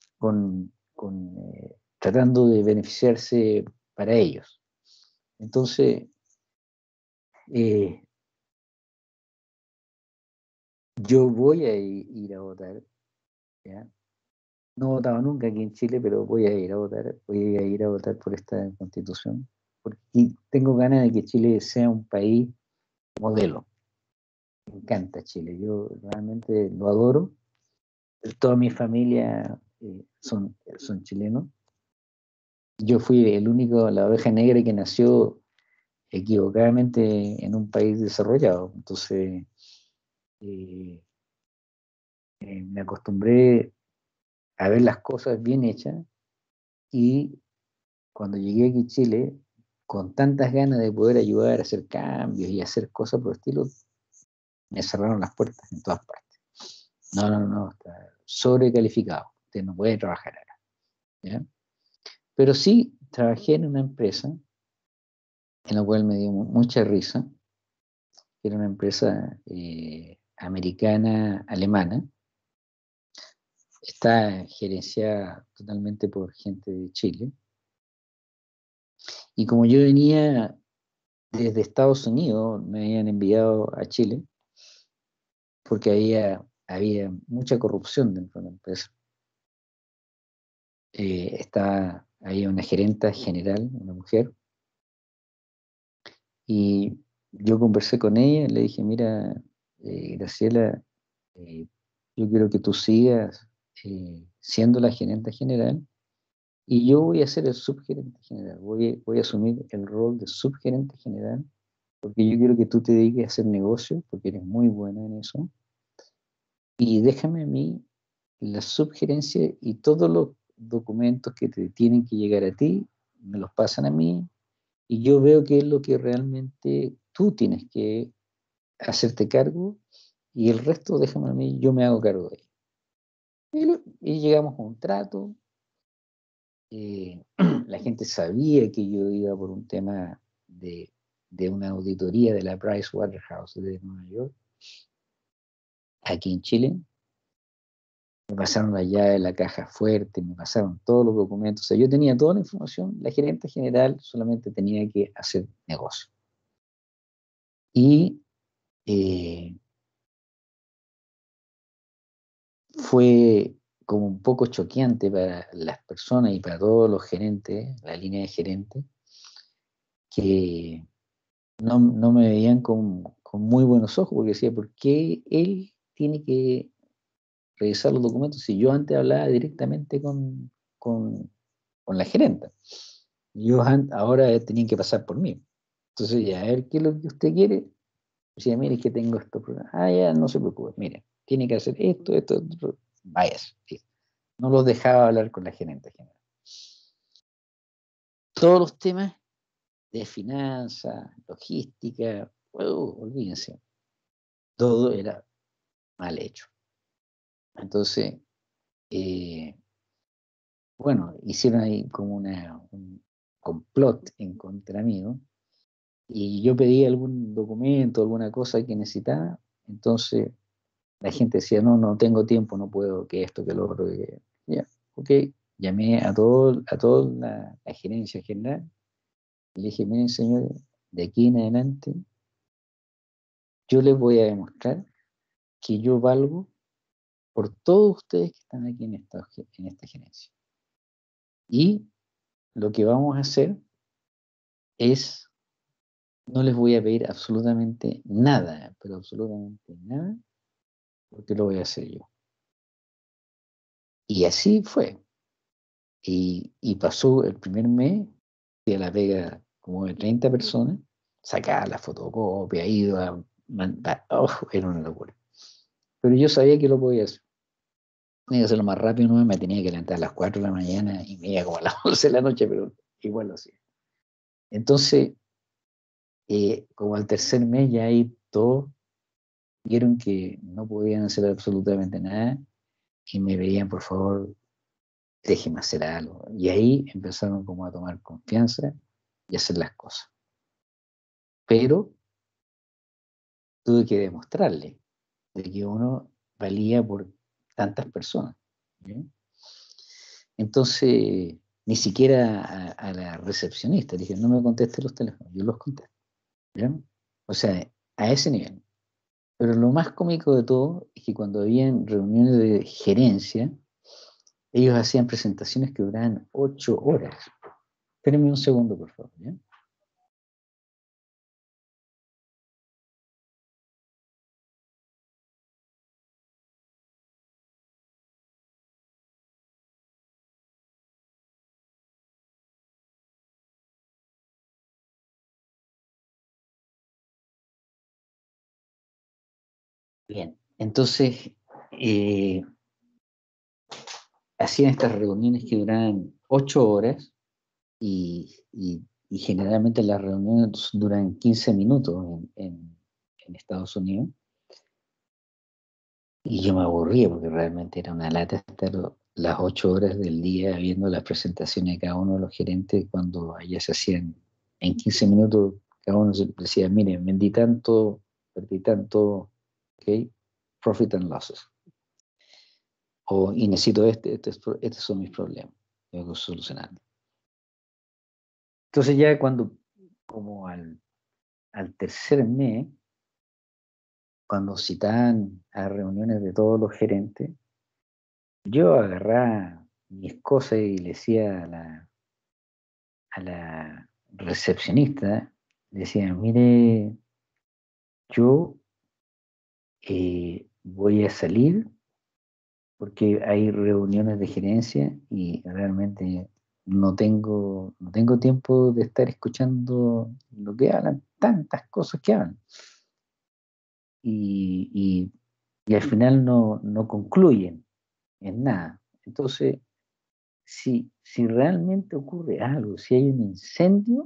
tratando de beneficiarse para ellos. Entonces, eh, yo voy a ir a votar, ¿ya? No he votado nunca aquí en Chile, pero voy a ir a votar, voy a ir a votar por esta constitución, porque tengo ganas de que Chile sea un país modelo. Me encanta Chile, yo realmente lo adoro. Toda mi familia son chilenos. Yo fui la oveja negra que nació equivocadamente en un país desarrollado. Entonces, eh, me acostumbré a ver las cosas bien hechas y cuando llegué aquí a Chile, con tantas ganas de poder ayudar a hacer cambios y hacer cosas por el estilo, me cerraron las puertas en todas partes. No, no, no, está sobrecalificado, usted no puede trabajar acá, ¿ya? Pero sí trabajé en una empresa en la cual me dio mucha risa, que era una empresa americana-alemana, está gerenciada totalmente por gente de Chile, y como yo venía desde Estados Unidos, me habían enviado a Chile, porque había mucha corrupción dentro de la empresa. Había una gerenta general, una mujer, y yo conversé con ella y le dije, mira, Graciela, eh, yo quiero que tú sigas siendo la gerente general y yo voy a ser el subgerente general, voy a asumir el rol de subgerente general porque yo quiero que tú te dediques a hacer negocio porque eres muy buena en eso y déjame a mí la subgerencia y todos los documentos que te tienen que llegar a ti, me los pasan a mí y yo veo qué es lo que realmente tú tienes que hacerte cargo y el resto déjame a mí, yo me hago cargo de ello. Y llegamos a un trato. La gente sabía que yo iba por un tema de una auditoría de la Pricewaterhouse de Nueva York, aquí en Chile. Me pasaron la llave de la caja fuerte, me pasaron todos los documentos. O sea, yo tenía toda la información, la gerente general solamente tenía que hacer negocio. Y fue como un poco choqueante para las personas y para todos los gerentes, la línea de gerentes, que no me veían con muy buenos ojos, porque decía, ¿por qué él tiene que revisar los documentos si yo antes hablaba directamente con la gerenta? Yo ahora tenían que pasar por mí. Entonces, ya, a ver, ¿qué es lo que usted quiere? Decía, mire, es que tengo estos problemas. Ah, ya, no se preocupe, mire, tiene que hacer esto, váyase. Sí. No los dejaba hablar con la gerente general. Todos los temas de finanzas, logística, olvídense, todo era mal hecho. Entonces, bueno, hicieron ahí como un complot en contra mío, y yo pedí algún documento, alguna cosa que necesitaba. Entonces la gente decía, no tengo tiempo, no puedo, que esto, que lo otro, que... Ya, ok, llamé a toda la gerencia general, y le dije, miren señores, de aquí en adelante yo les voy a demostrar que yo valgo por todos ustedes que están aquí en esta gerencia. Y lo que vamos a hacer es, no les voy a pedir absolutamente nada, pero absolutamente nada, porque lo voy a hacer yo. Y así fue. Y pasó el primer mes, fui a la pega como de 30 personas, sacaba la fotocopia, iba, mandar, era una locura. Pero yo sabía que lo podía hacer. Tenía que hacerlo más rápido, no me tenía que levantar a las 4 de la mañana y me iba como a las 11 de la noche, pero igual lo hacía. Entonces, como al tercer mes ya ahí todos vieron que no podían hacer absolutamente nada y me pedían, por favor, déjeme hacer algo. Y ahí empezaron como a tomar confianza y hacer las cosas. Pero tuve que demostrarle de que uno valía por tantas personas. ¿Sí? Entonces, ni siquiera a la recepcionista le dije, no me conteste los teléfonos, yo los contesto. ¿Sí? O sea, a ese nivel. Pero lo más cómico de todo es que cuando habían reuniones de gerencia, ellos hacían presentaciones que duraban 8 horas. Espérenme un segundo, por favor. ¿Ya? Bien, entonces hacían estas reuniones que duraban 8 horas y generalmente las reuniones duran 15 minutos en Estados Unidos. Y yo me aburría porque realmente era una lata estar las 8 horas del día viendo las presentaciones de cada uno de los gerentes cuando allá se hacían en 15 minutos. Cada uno decía, mire, vendí tanto, perdí tanto, ¿ok? Profit and losses. Y necesito estos son mis problemas, tengo que solucionarlo. Entonces ya como al tercer mes, cuando citaban a reuniones de todos los gerentes, yo agarraba mis cosas y le decía a la recepcionista, le decía, mire, yo voy a salir porque hay reuniones de gerencia y realmente no tengo tiempo de estar escuchando lo que hablan, tantas cosas que hablan. Y al final no concluyen en nada. Entonces, si realmente ocurre algo, si hay un incendio,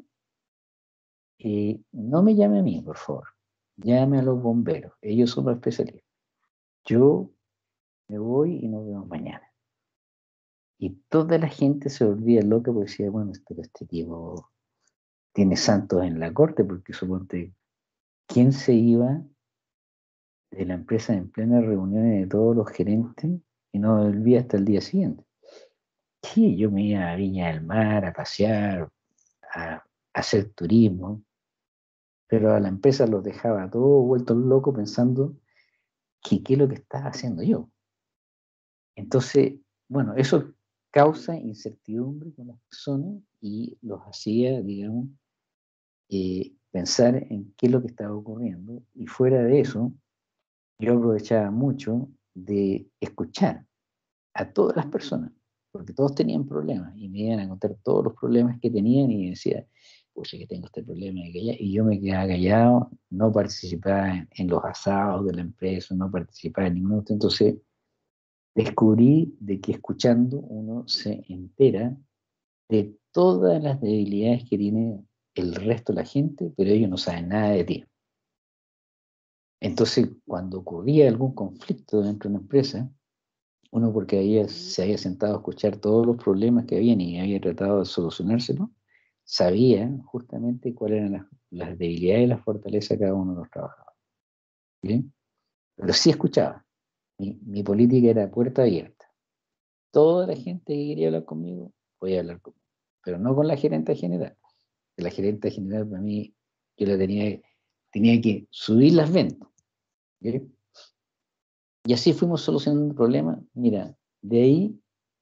no me llame a mí, por favor. Llame a los bomberos. Ellos son los especialistas. Yo me voy y nos vemos mañana. Y toda la gente se volvía loca porque decía, bueno, este tipo tiene santos en la corte, porque suponte, ¿quién se iba de la empresa en plena reunión de todos los gerentes y no volvía hasta el día siguiente? Sí, yo me iba a Viña del Mar a pasear, a hacer turismo, pero a la empresa los dejaba todos vueltos locos pensando que qué es lo que estaba haciendo yo. Entonces, bueno, eso causa incertidumbre con las personas y los hacía, digamos, pensar en qué es lo que estaba ocurriendo. Y fuera de eso, yo aprovechaba mucho de escuchar a todas las personas, porque todos tenían problemas y me iban a contar todos los problemas que tenían y decía, pues que tengo este problema y yo me quedaba callado, no participaba en los asados de la empresa, no participaba en ninguno. Entonces descubrí de que escuchando uno se entera de todas las debilidades que tiene el resto de la gente, pero ellos no saben nada de ti. Entonces, cuando ocurría algún conflicto dentro de una empresa, uno porque se había sentado a escuchar todos los problemas que habían y había tratado de solucionárselos, sabía justamente cuáles eran las debilidades y las fortalezas de cada uno de los trabajadores. ¿Bien? Pero sí escuchaba. Mi política era puerta abierta. Toda la gente que quería hablar conmigo, podía hablar conmigo. Pero no con la gerente general. La gerente general, para mí, yo la tenía que subir las ventas. ¿Okay? Y así fuimos solucionando el problema. Mira, de ahí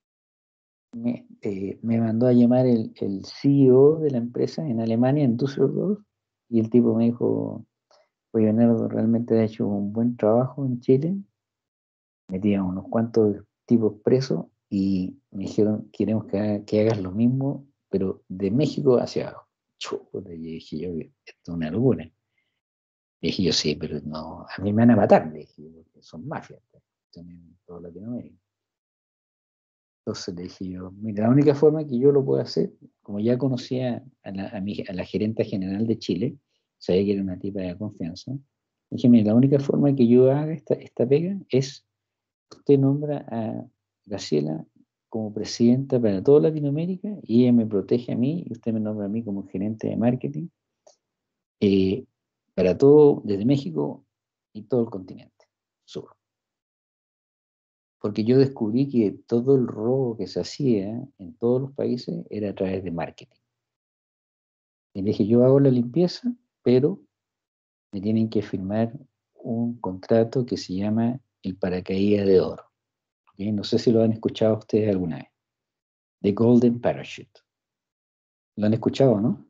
me mandó a llamar el CEO de la empresa en Alemania, en Düsseldorf, y el tipo me dijo, oye, Bernardo, realmente has hecho un buen trabajo en Chile, metía unos cuantos tipos presos y me dijeron, queremos que hagas lo mismo, pero de México hacia abajo. Chuta, y dije yo, esto es una locura. Y dije yo, sí, pero no, a mí me van a matar, le dije, porque son mafias, son en toda Latinoamérica. Entonces le dije yo, mira, la única forma que yo lo puedo hacer, como ya conocía a la gerente general de Chile, sabía que era una tipa de confianza, dije, mira, la única forma que yo haga esta pega es, usted nombra a Graciela como presidenta para toda Latinoamérica y ella me protege a mí y usted me nombra a mí como gerente de marketing eh, para todo, desde México y todo el continente sur. Porque yo descubrí que todo el robo que se hacía en todos los países era a través de marketing. Y le dije, yo hago la limpieza, pero me tienen que firmar un contrato que se llama el paracaídas de oro. ¿Okay? No sé si lo han escuchado ustedes alguna vez. The Golden Parachute. ¿Lo han escuchado, no?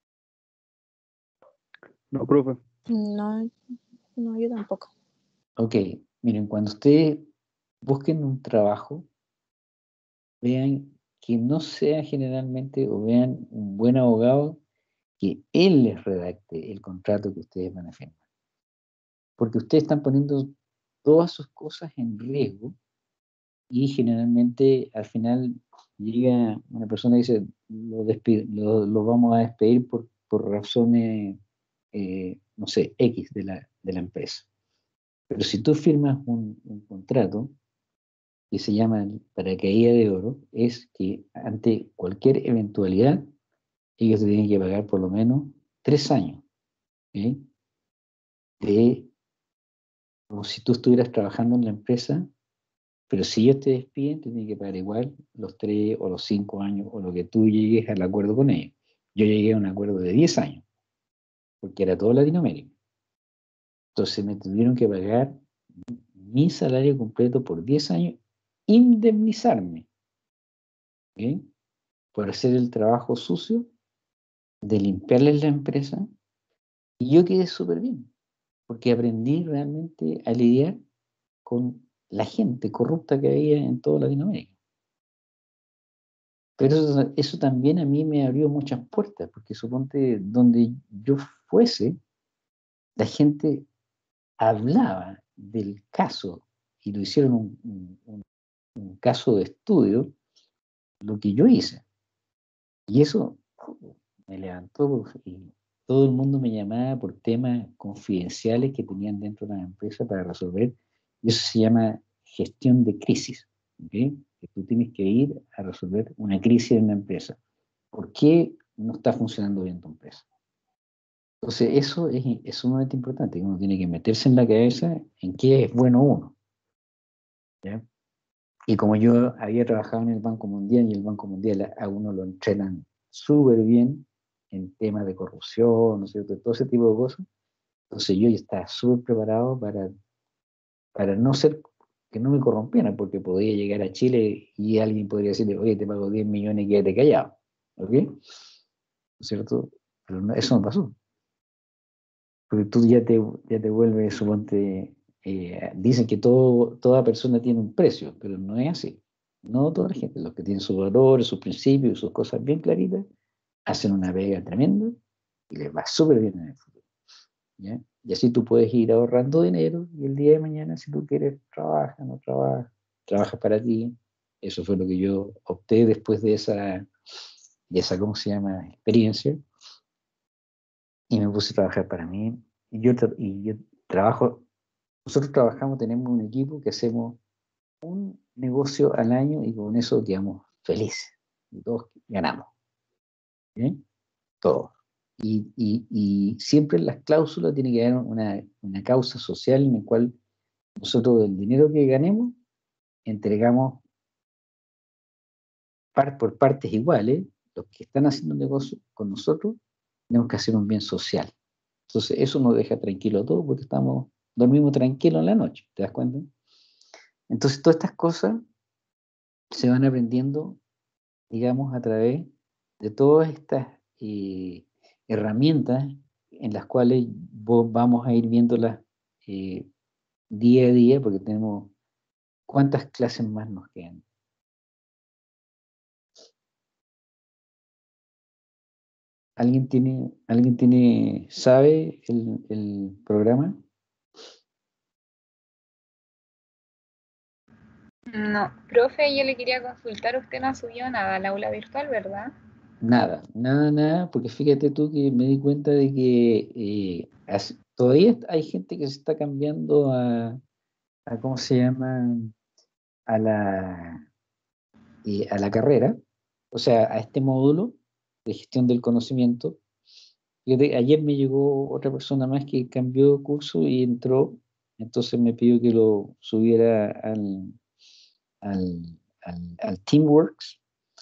No, profe. No, no, yo tampoco. Ok, miren, cuando ustedes busquen un trabajo, vean que no sea generalmente, o vean un buen abogado, que él les redacte el contrato que ustedes van a firmar. Porque ustedes están poniendo todas sus cosas en riesgo y generalmente al final llega una persona y dice, lo vamos a despedir por razones, no sé, X de la empresa. Pero si tú firmas un contrato que se llama el paracaídas de oro, es que ante cualquier eventualidad, ellos te tienen que pagar por lo menos 3 años, ¿okay? De como si tú estuvieras trabajando en la empresa, pero si ellos te despiden, te tienen que pagar igual los 3 o los 5 años o lo que tú llegues al acuerdo con ellos. Yo llegué a un acuerdo de 10 años, porque era todo Latinoamérica. Entonces me tuvieron que pagar mi salario completo por 10 años, indemnizarme, ¿okay? Por hacer el trabajo sucio de limpiarles la empresa, y yo quedé súper bien, porque aprendí realmente a lidiar con la gente corrupta que había en toda Latinoamérica. Pero eso también a mí me abrió muchas puertas, porque suponte donde yo fuese, la gente hablaba del caso y lo hicieron un caso de estudio, lo que yo hice. Y eso me levantó y todo el mundo me llamaba por temas confidenciales que tenían dentro de la empresa para resolver. Y eso se llama gestión de crisis, ¿ok? Que tú tienes que ir a resolver una crisis en una empresa. ¿Por qué no está funcionando bien tu empresa? Entonces, eso es sumamente importante. Uno tiene que meterse en la cabeza en qué es bueno uno, ¿ya? Y como yo había trabajado en el Banco Mundial, y el Banco Mundial a uno lo entrenan súper bien en temas de corrupción, ¿no es cierto? Todo ese tipo de cosas. Entonces yo ya estaba súper preparado para no ser, que no me corrompieran, porque podía llegar a Chile y alguien podría decirle, oye, te pago 10 millones y quédate callado, ¿ok? ¿No es cierto? Pero eso no pasó. Porque tú ya te vuelves, suponte, dicen que toda persona tiene un precio, pero no es así. No toda la gente, los que tienen sus valores, sus principios, sus cosas bien claritas, hacen una pega tremenda y les va súper bien en el futuro, ¿ya? Y así tú puedes ir ahorrando dinero y el día de mañana, si tú quieres, no trabajas para ti. Eso fue lo que yo opté después de esa, ¿cómo se llama?, experiencia, y me puse a trabajar para mí. Y yo trabajo, nosotros trabajamos, tenemos un equipo que hacemos un negocio al año y con eso quedamos felices. Y todos ganamos, ¿bien? Todos. Y siempre en las cláusulas tiene que haber una causa social en la cual nosotros del dinero que ganemos entregamos por partes iguales. Los que están haciendo negocio con nosotros tenemos que hacer un bien social. Entonces eso nos deja tranquilo a todos porque dormimos tranquilos en la noche, ¿te das cuenta? Entonces todas estas cosas se van aprendiendo, digamos, a través de todas estas herramientas en las cuales vamos a ir viéndolas día a día, porque tenemos, ¿cuántas clases más nos quedan? ¿Sabe el programa? No, profe, yo le quería consultar, usted no ha subido nada al aula virtual, ¿verdad? Nada, porque fíjate tú que me di cuenta de que todavía hay gente que se está cambiando ¿cómo se llama?, a la carrera, o sea, a este módulo de gestión del conocimiento. Fíjate, ayer me llegó otra persona más que cambió de curso y entró, entonces me pidió que lo subiera al Teamworks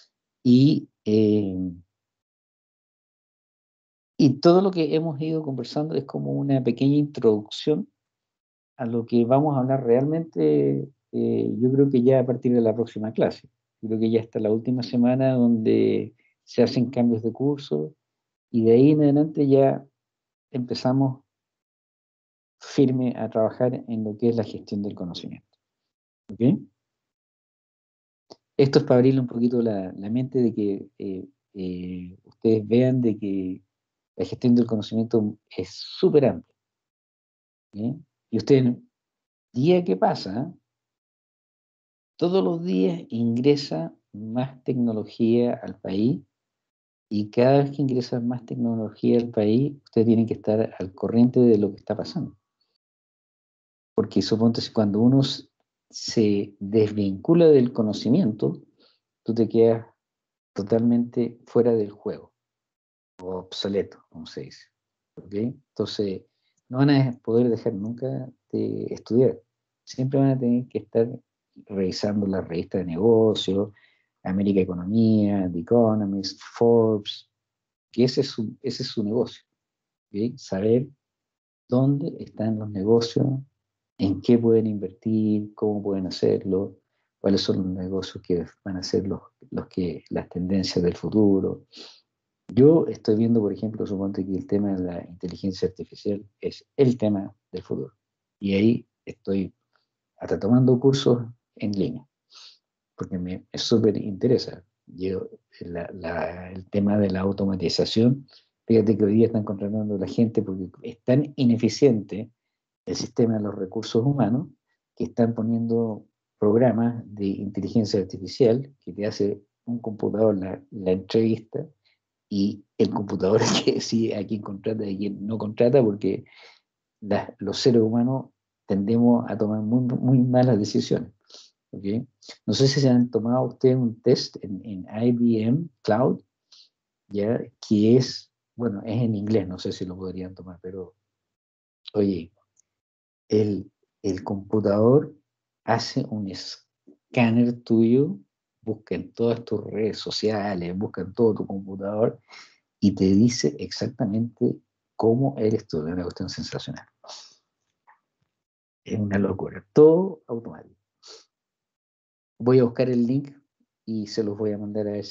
y todo lo que hemos ido conversando es como una pequeña introducción a lo que vamos a hablar realmente. Yo creo que ya a partir de la próxima clase. Creo que ya está la última semana donde se hacen cambios de curso y de ahí en adelante ya empezamos firme a trabajar en lo que es la gestión del conocimiento. ¿Ok? Esto es para abrirle un poquito la mente de que ustedes vean de que la gestión del conocimiento es súper amplia. ¿Bien? Y ustedes, día que pasa, todos los días ingresa más tecnología al país y cada vez que ingresa más tecnología al país, ustedes tienen que estar al corriente de lo que está pasando. Porque suponte, cuando uno se desvincula del conocimiento, tú te quedas totalmente fuera del juego, o obsoleto, como se dice. ¿Okay? Entonces, no van a poder dejar nunca de estudiar. Siempre van a tener que estar revisando la revista de negocios, América Economía, The Economist, Forbes, que ese es su negocio. ¿Okay? Saber dónde están los negocios, en qué pueden invertir, cómo pueden hacerlo, cuáles son los negocios que van a ser las tendencias del futuro. Yo estoy viendo, por ejemplo, suponte que el tema de la inteligencia artificial es el tema del futuro. Y ahí estoy hasta tomando cursos en línea, porque me súper interesa. El tema de la automatización, fíjate que hoy día están contratando a la gente porque es tan ineficiente el sistema de los recursos humanos que están poniendo programas de inteligencia artificial que te hace un computador la entrevista y el computador es que decide a quién contrata y a quién no contrata, porque los seres humanos tendemos a tomar muy, muy malas decisiones. ¿ok? No sé si se han tomado ustedes un test en IBM Cloud, ¿ya? Que es, bueno, es en inglés, no sé si lo podrían tomar, pero, oye, el computador hace un escáner tuyo, busca en todas tus redes sociales, busca en todo tu computador y te dice exactamente cómo eres tú. Es una cuestión sensacional. Es una locura. Todo automático. Voy a buscar el link y se los voy a mandar a ver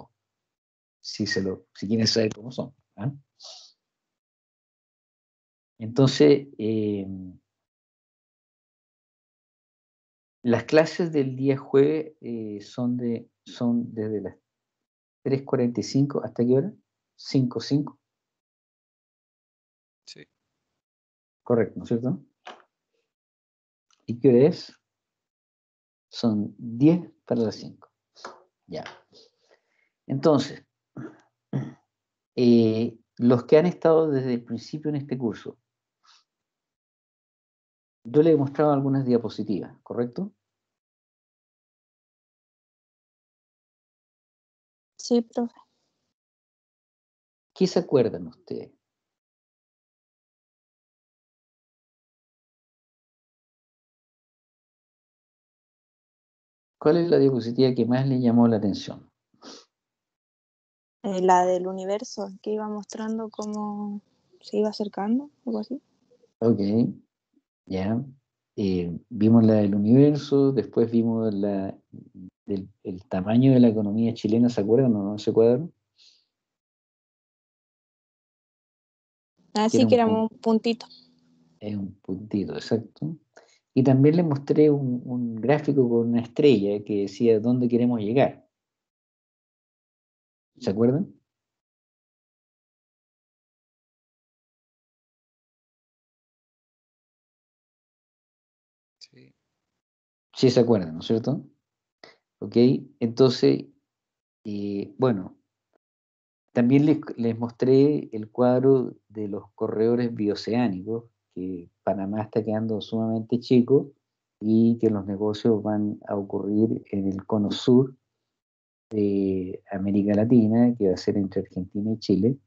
si quieren saber cómo son. ¿Ah? Entonces, las clases del día jueves son desde las 3:45 ¿hasta qué hora? 5:05. Sí. Correcto, ¿no es cierto? ¿Y qué hora es? Son 10 para las 5. Ya. Entonces, los que han estado desde el principio en este curso, yo les he mostrado algunas diapositivas, ¿correcto? Sí, profe. ¿Qué se acuerdan ustedes? ¿Cuál es la diapositiva que más les llamó la atención? La del universo, que iba mostrando cómo se iba acercando, algo así. Ok, ya. Vimos la del universo, después vimos el tamaño de la economía chilena, ¿se acuerdan o no ese cuadro? Que Así era que éramos un puntito. un puntito, exacto. Y también les mostré un gráfico con una estrella que decía dónde queremos llegar. ¿Se acuerdan? Sí. Sí se acuerdan, ¿no es cierto? Ok, entonces, bueno, también les mostré el cuadro de los corredores bioceánicos, que Panamá está quedando sumamente chico y que los negocios van a ocurrir en el cono sur de América Latina, que va a ser entre Argentina y Chile,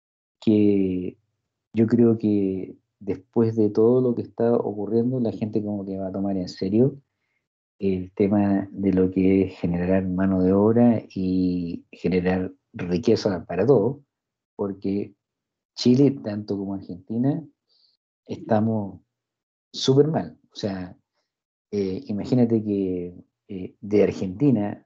que yo creo que después de todo lo que está ocurriendo, la gente como que va a tomar en serio el tema de lo que es generar mano de obra y generar riqueza para todos, porque Chile, tanto como Argentina, estamos súper mal. O sea, imagínate que de Argentina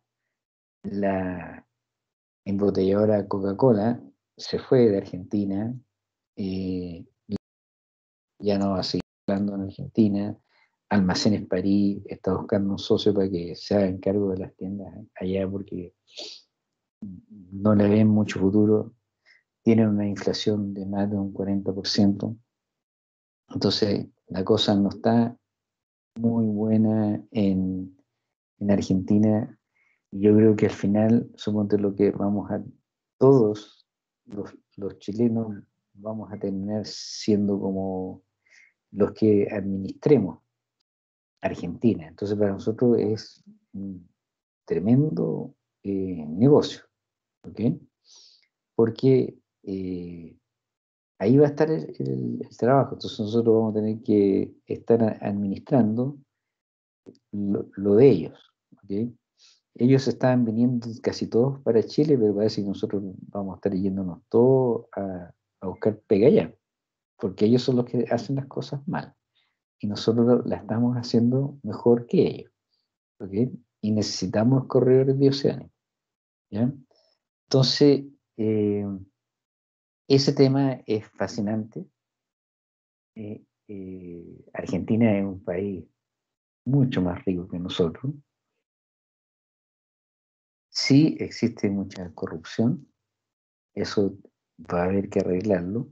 la embotelladora Coca-Cola se fue de Argentina, eh, ya no va a seguir hablando en Argentina. Almacenes París está buscando un socio para que se hagan cargo de las tiendas allá porque no le ven mucho futuro. Tienen una inflación de más de un 40%. Entonces, la cosa no está muy buena en Argentina. Yo creo que al final, suponte lo que todos los chilenos vamos a terminar siendo como los que administremos Argentina. Entonces, para nosotros es un tremendo negocio, ¿ok? Porque ahí va a estar el trabajo. Entonces, nosotros vamos a tener que estar administrando lo de ellos, ¿ok? Ellos estaban viniendo casi todos para Chile, pero parece que nosotros vamos a estar yéndonos todos a buscar pega allá, porque ellos son los que hacen las cosas mal y nosotros las estamos haciendo mejor que ellos, ¿ok? Y necesitamos corredores bioceánicos, ¿ya? Entonces, ese tema es fascinante. Argentina es un país mucho más rico que nosotros. Sí existe mucha corrupción, eso va a haber que arreglarlo,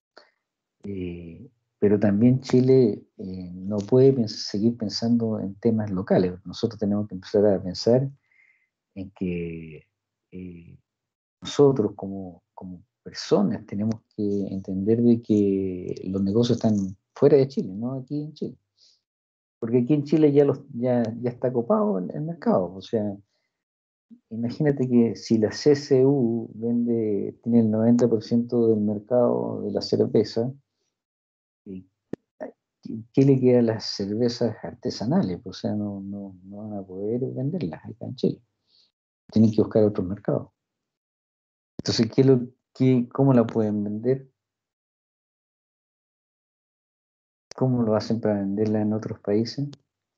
pero también Chile no puede seguir pensando en temas locales. Nosotros tenemos que empezar a pensar en que nosotros como personas tenemos que entender de que los negocios están fuera de Chile, no aquí en Chile. Porque aquí en Chile ya está copado el mercado. O sea, imagínate que si la CCU tiene el 90% del mercado de la cerveza, ¿y ¿qué le queda a las cervezas artesanales? O sea, no van a poder venderlas acá en Chile. Tienen que buscar otros mercados. Entonces, ¿cómo la pueden vender? ¿Cómo lo hacen para venderla en otros países?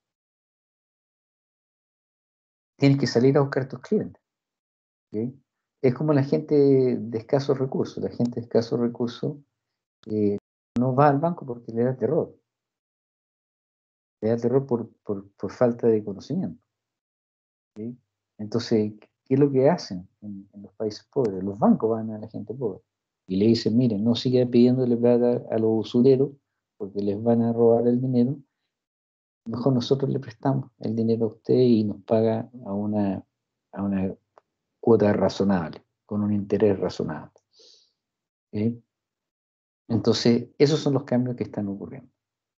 Tienes que salir a buscar tus clientes. ¿Ok? Es como la gente de escasos recursos. La gente de escasos recursos no va al banco porque le da terror. Le da terror por falta de conocimiento. ¿Ok? Entonces, ¿qué es lo que hacen en los países pobres? Los bancos van a la gente pobre y le dicen, miren, no sigan pidiéndole plata a los usureros porque les van a robar el dinero. Mejor nosotros le prestamos el dinero a usted y nos paga a una cuota razonable, con un interés razonable. ¿Ok? Entonces, esos son los cambios que están ocurriendo.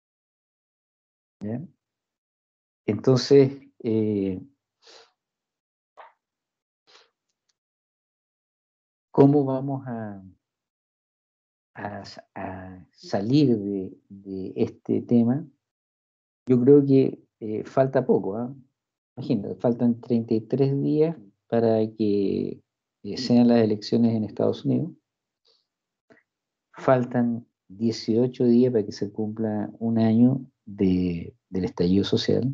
¿Ya? Entonces, ¿cómo vamos a salir de este tema? Yo creo que falta poco. Imagínate, faltan 33 días para que sean las elecciones en Estados Unidos. Faltan 18 días para que se cumpla un año del estallido social.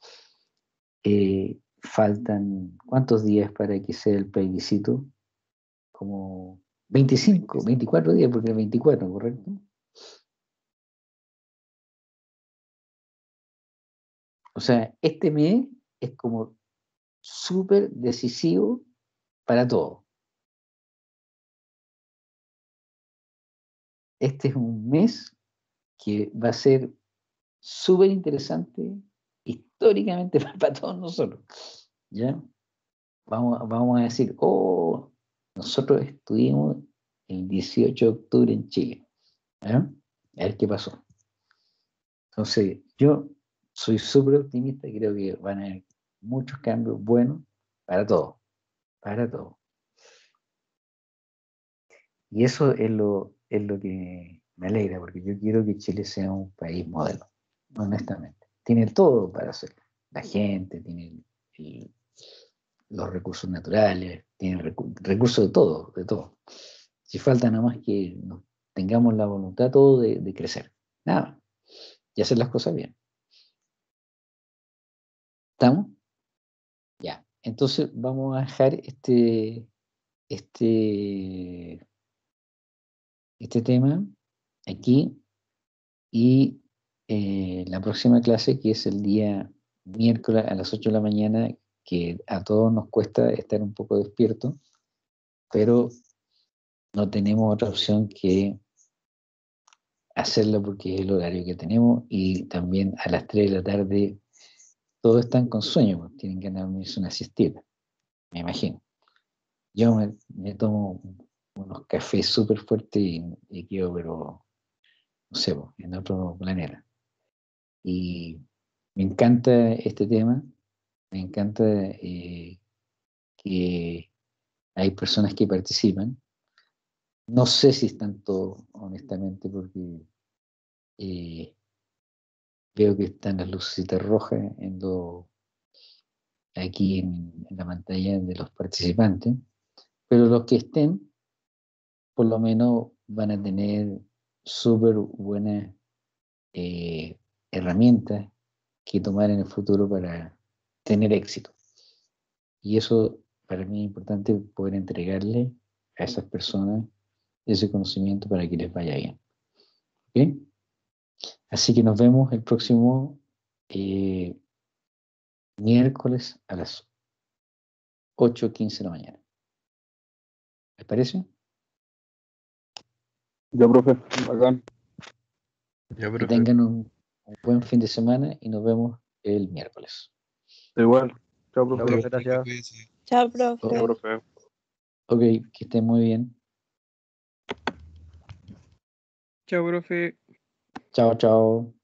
Faltan, ¿cuántos días para que sea el plebiscito? Como 25, 24 días, porque es 24, ¿correcto? O sea, este mes es como súper decisivo para todo. Este es un mes que va a ser súper interesante históricamente para todos nosotros. ¿Ya? Vamos a decir, nosotros estuvimos el 18 de octubre en Chile. ¿Ya? A ver qué pasó. Entonces, yo soy súper optimista y creo que van a haber muchos cambios buenos para todos, para todos. Y eso es lo que me alegra, porque yo quiero que Chile sea un país modelo, honestamente. Tiene todo para hacerlo. La gente, tiene los recursos naturales, tiene recursos de todo, de todo. Si falta nada más que tengamos la voluntad todo de crecer. Nada, y hacer las cosas bien. ¿Estamos? Ya. Entonces vamos a dejar este tema aquí y la próxima clase, que es el día miércoles a las 8 de la mañana, que a todos nos cuesta estar un poco despiertos, pero no tenemos otra opción que hacerlo porque es el horario que tenemos y también a las 3 de la tarde todos están con sueño, pues, tienen que dormirse una siestita, me imagino. Yo me tomo unos cafés súper fuertes y quedo, pero no sé, pues, en otro planeta. Y me encanta este tema, me encanta que hay personas que participan. No sé si están todos, honestamente, porque eh, veo que están las lucecitas rojas aquí en la pantalla de los participantes, pero los que estén, por lo menos van a tener súper buenas herramientas que tomar en el futuro para tener éxito. Y eso para mí es importante poder entregarle a esas personas ese conocimiento para que les vaya bien. ¿Ok? Así que nos vemos el próximo miércoles a las 8:15 de la mañana. ¿Les parece? Ya, profe, bacán. Ya, Que profe. tengan un buen fin de semana y nos vemos el miércoles. Igual. Chao, Chao, profe. profe, gracias. Cuídense. Chao, profe. Chao, profe. Ok, que estén muy bien. Chao, profe. Chao, chao.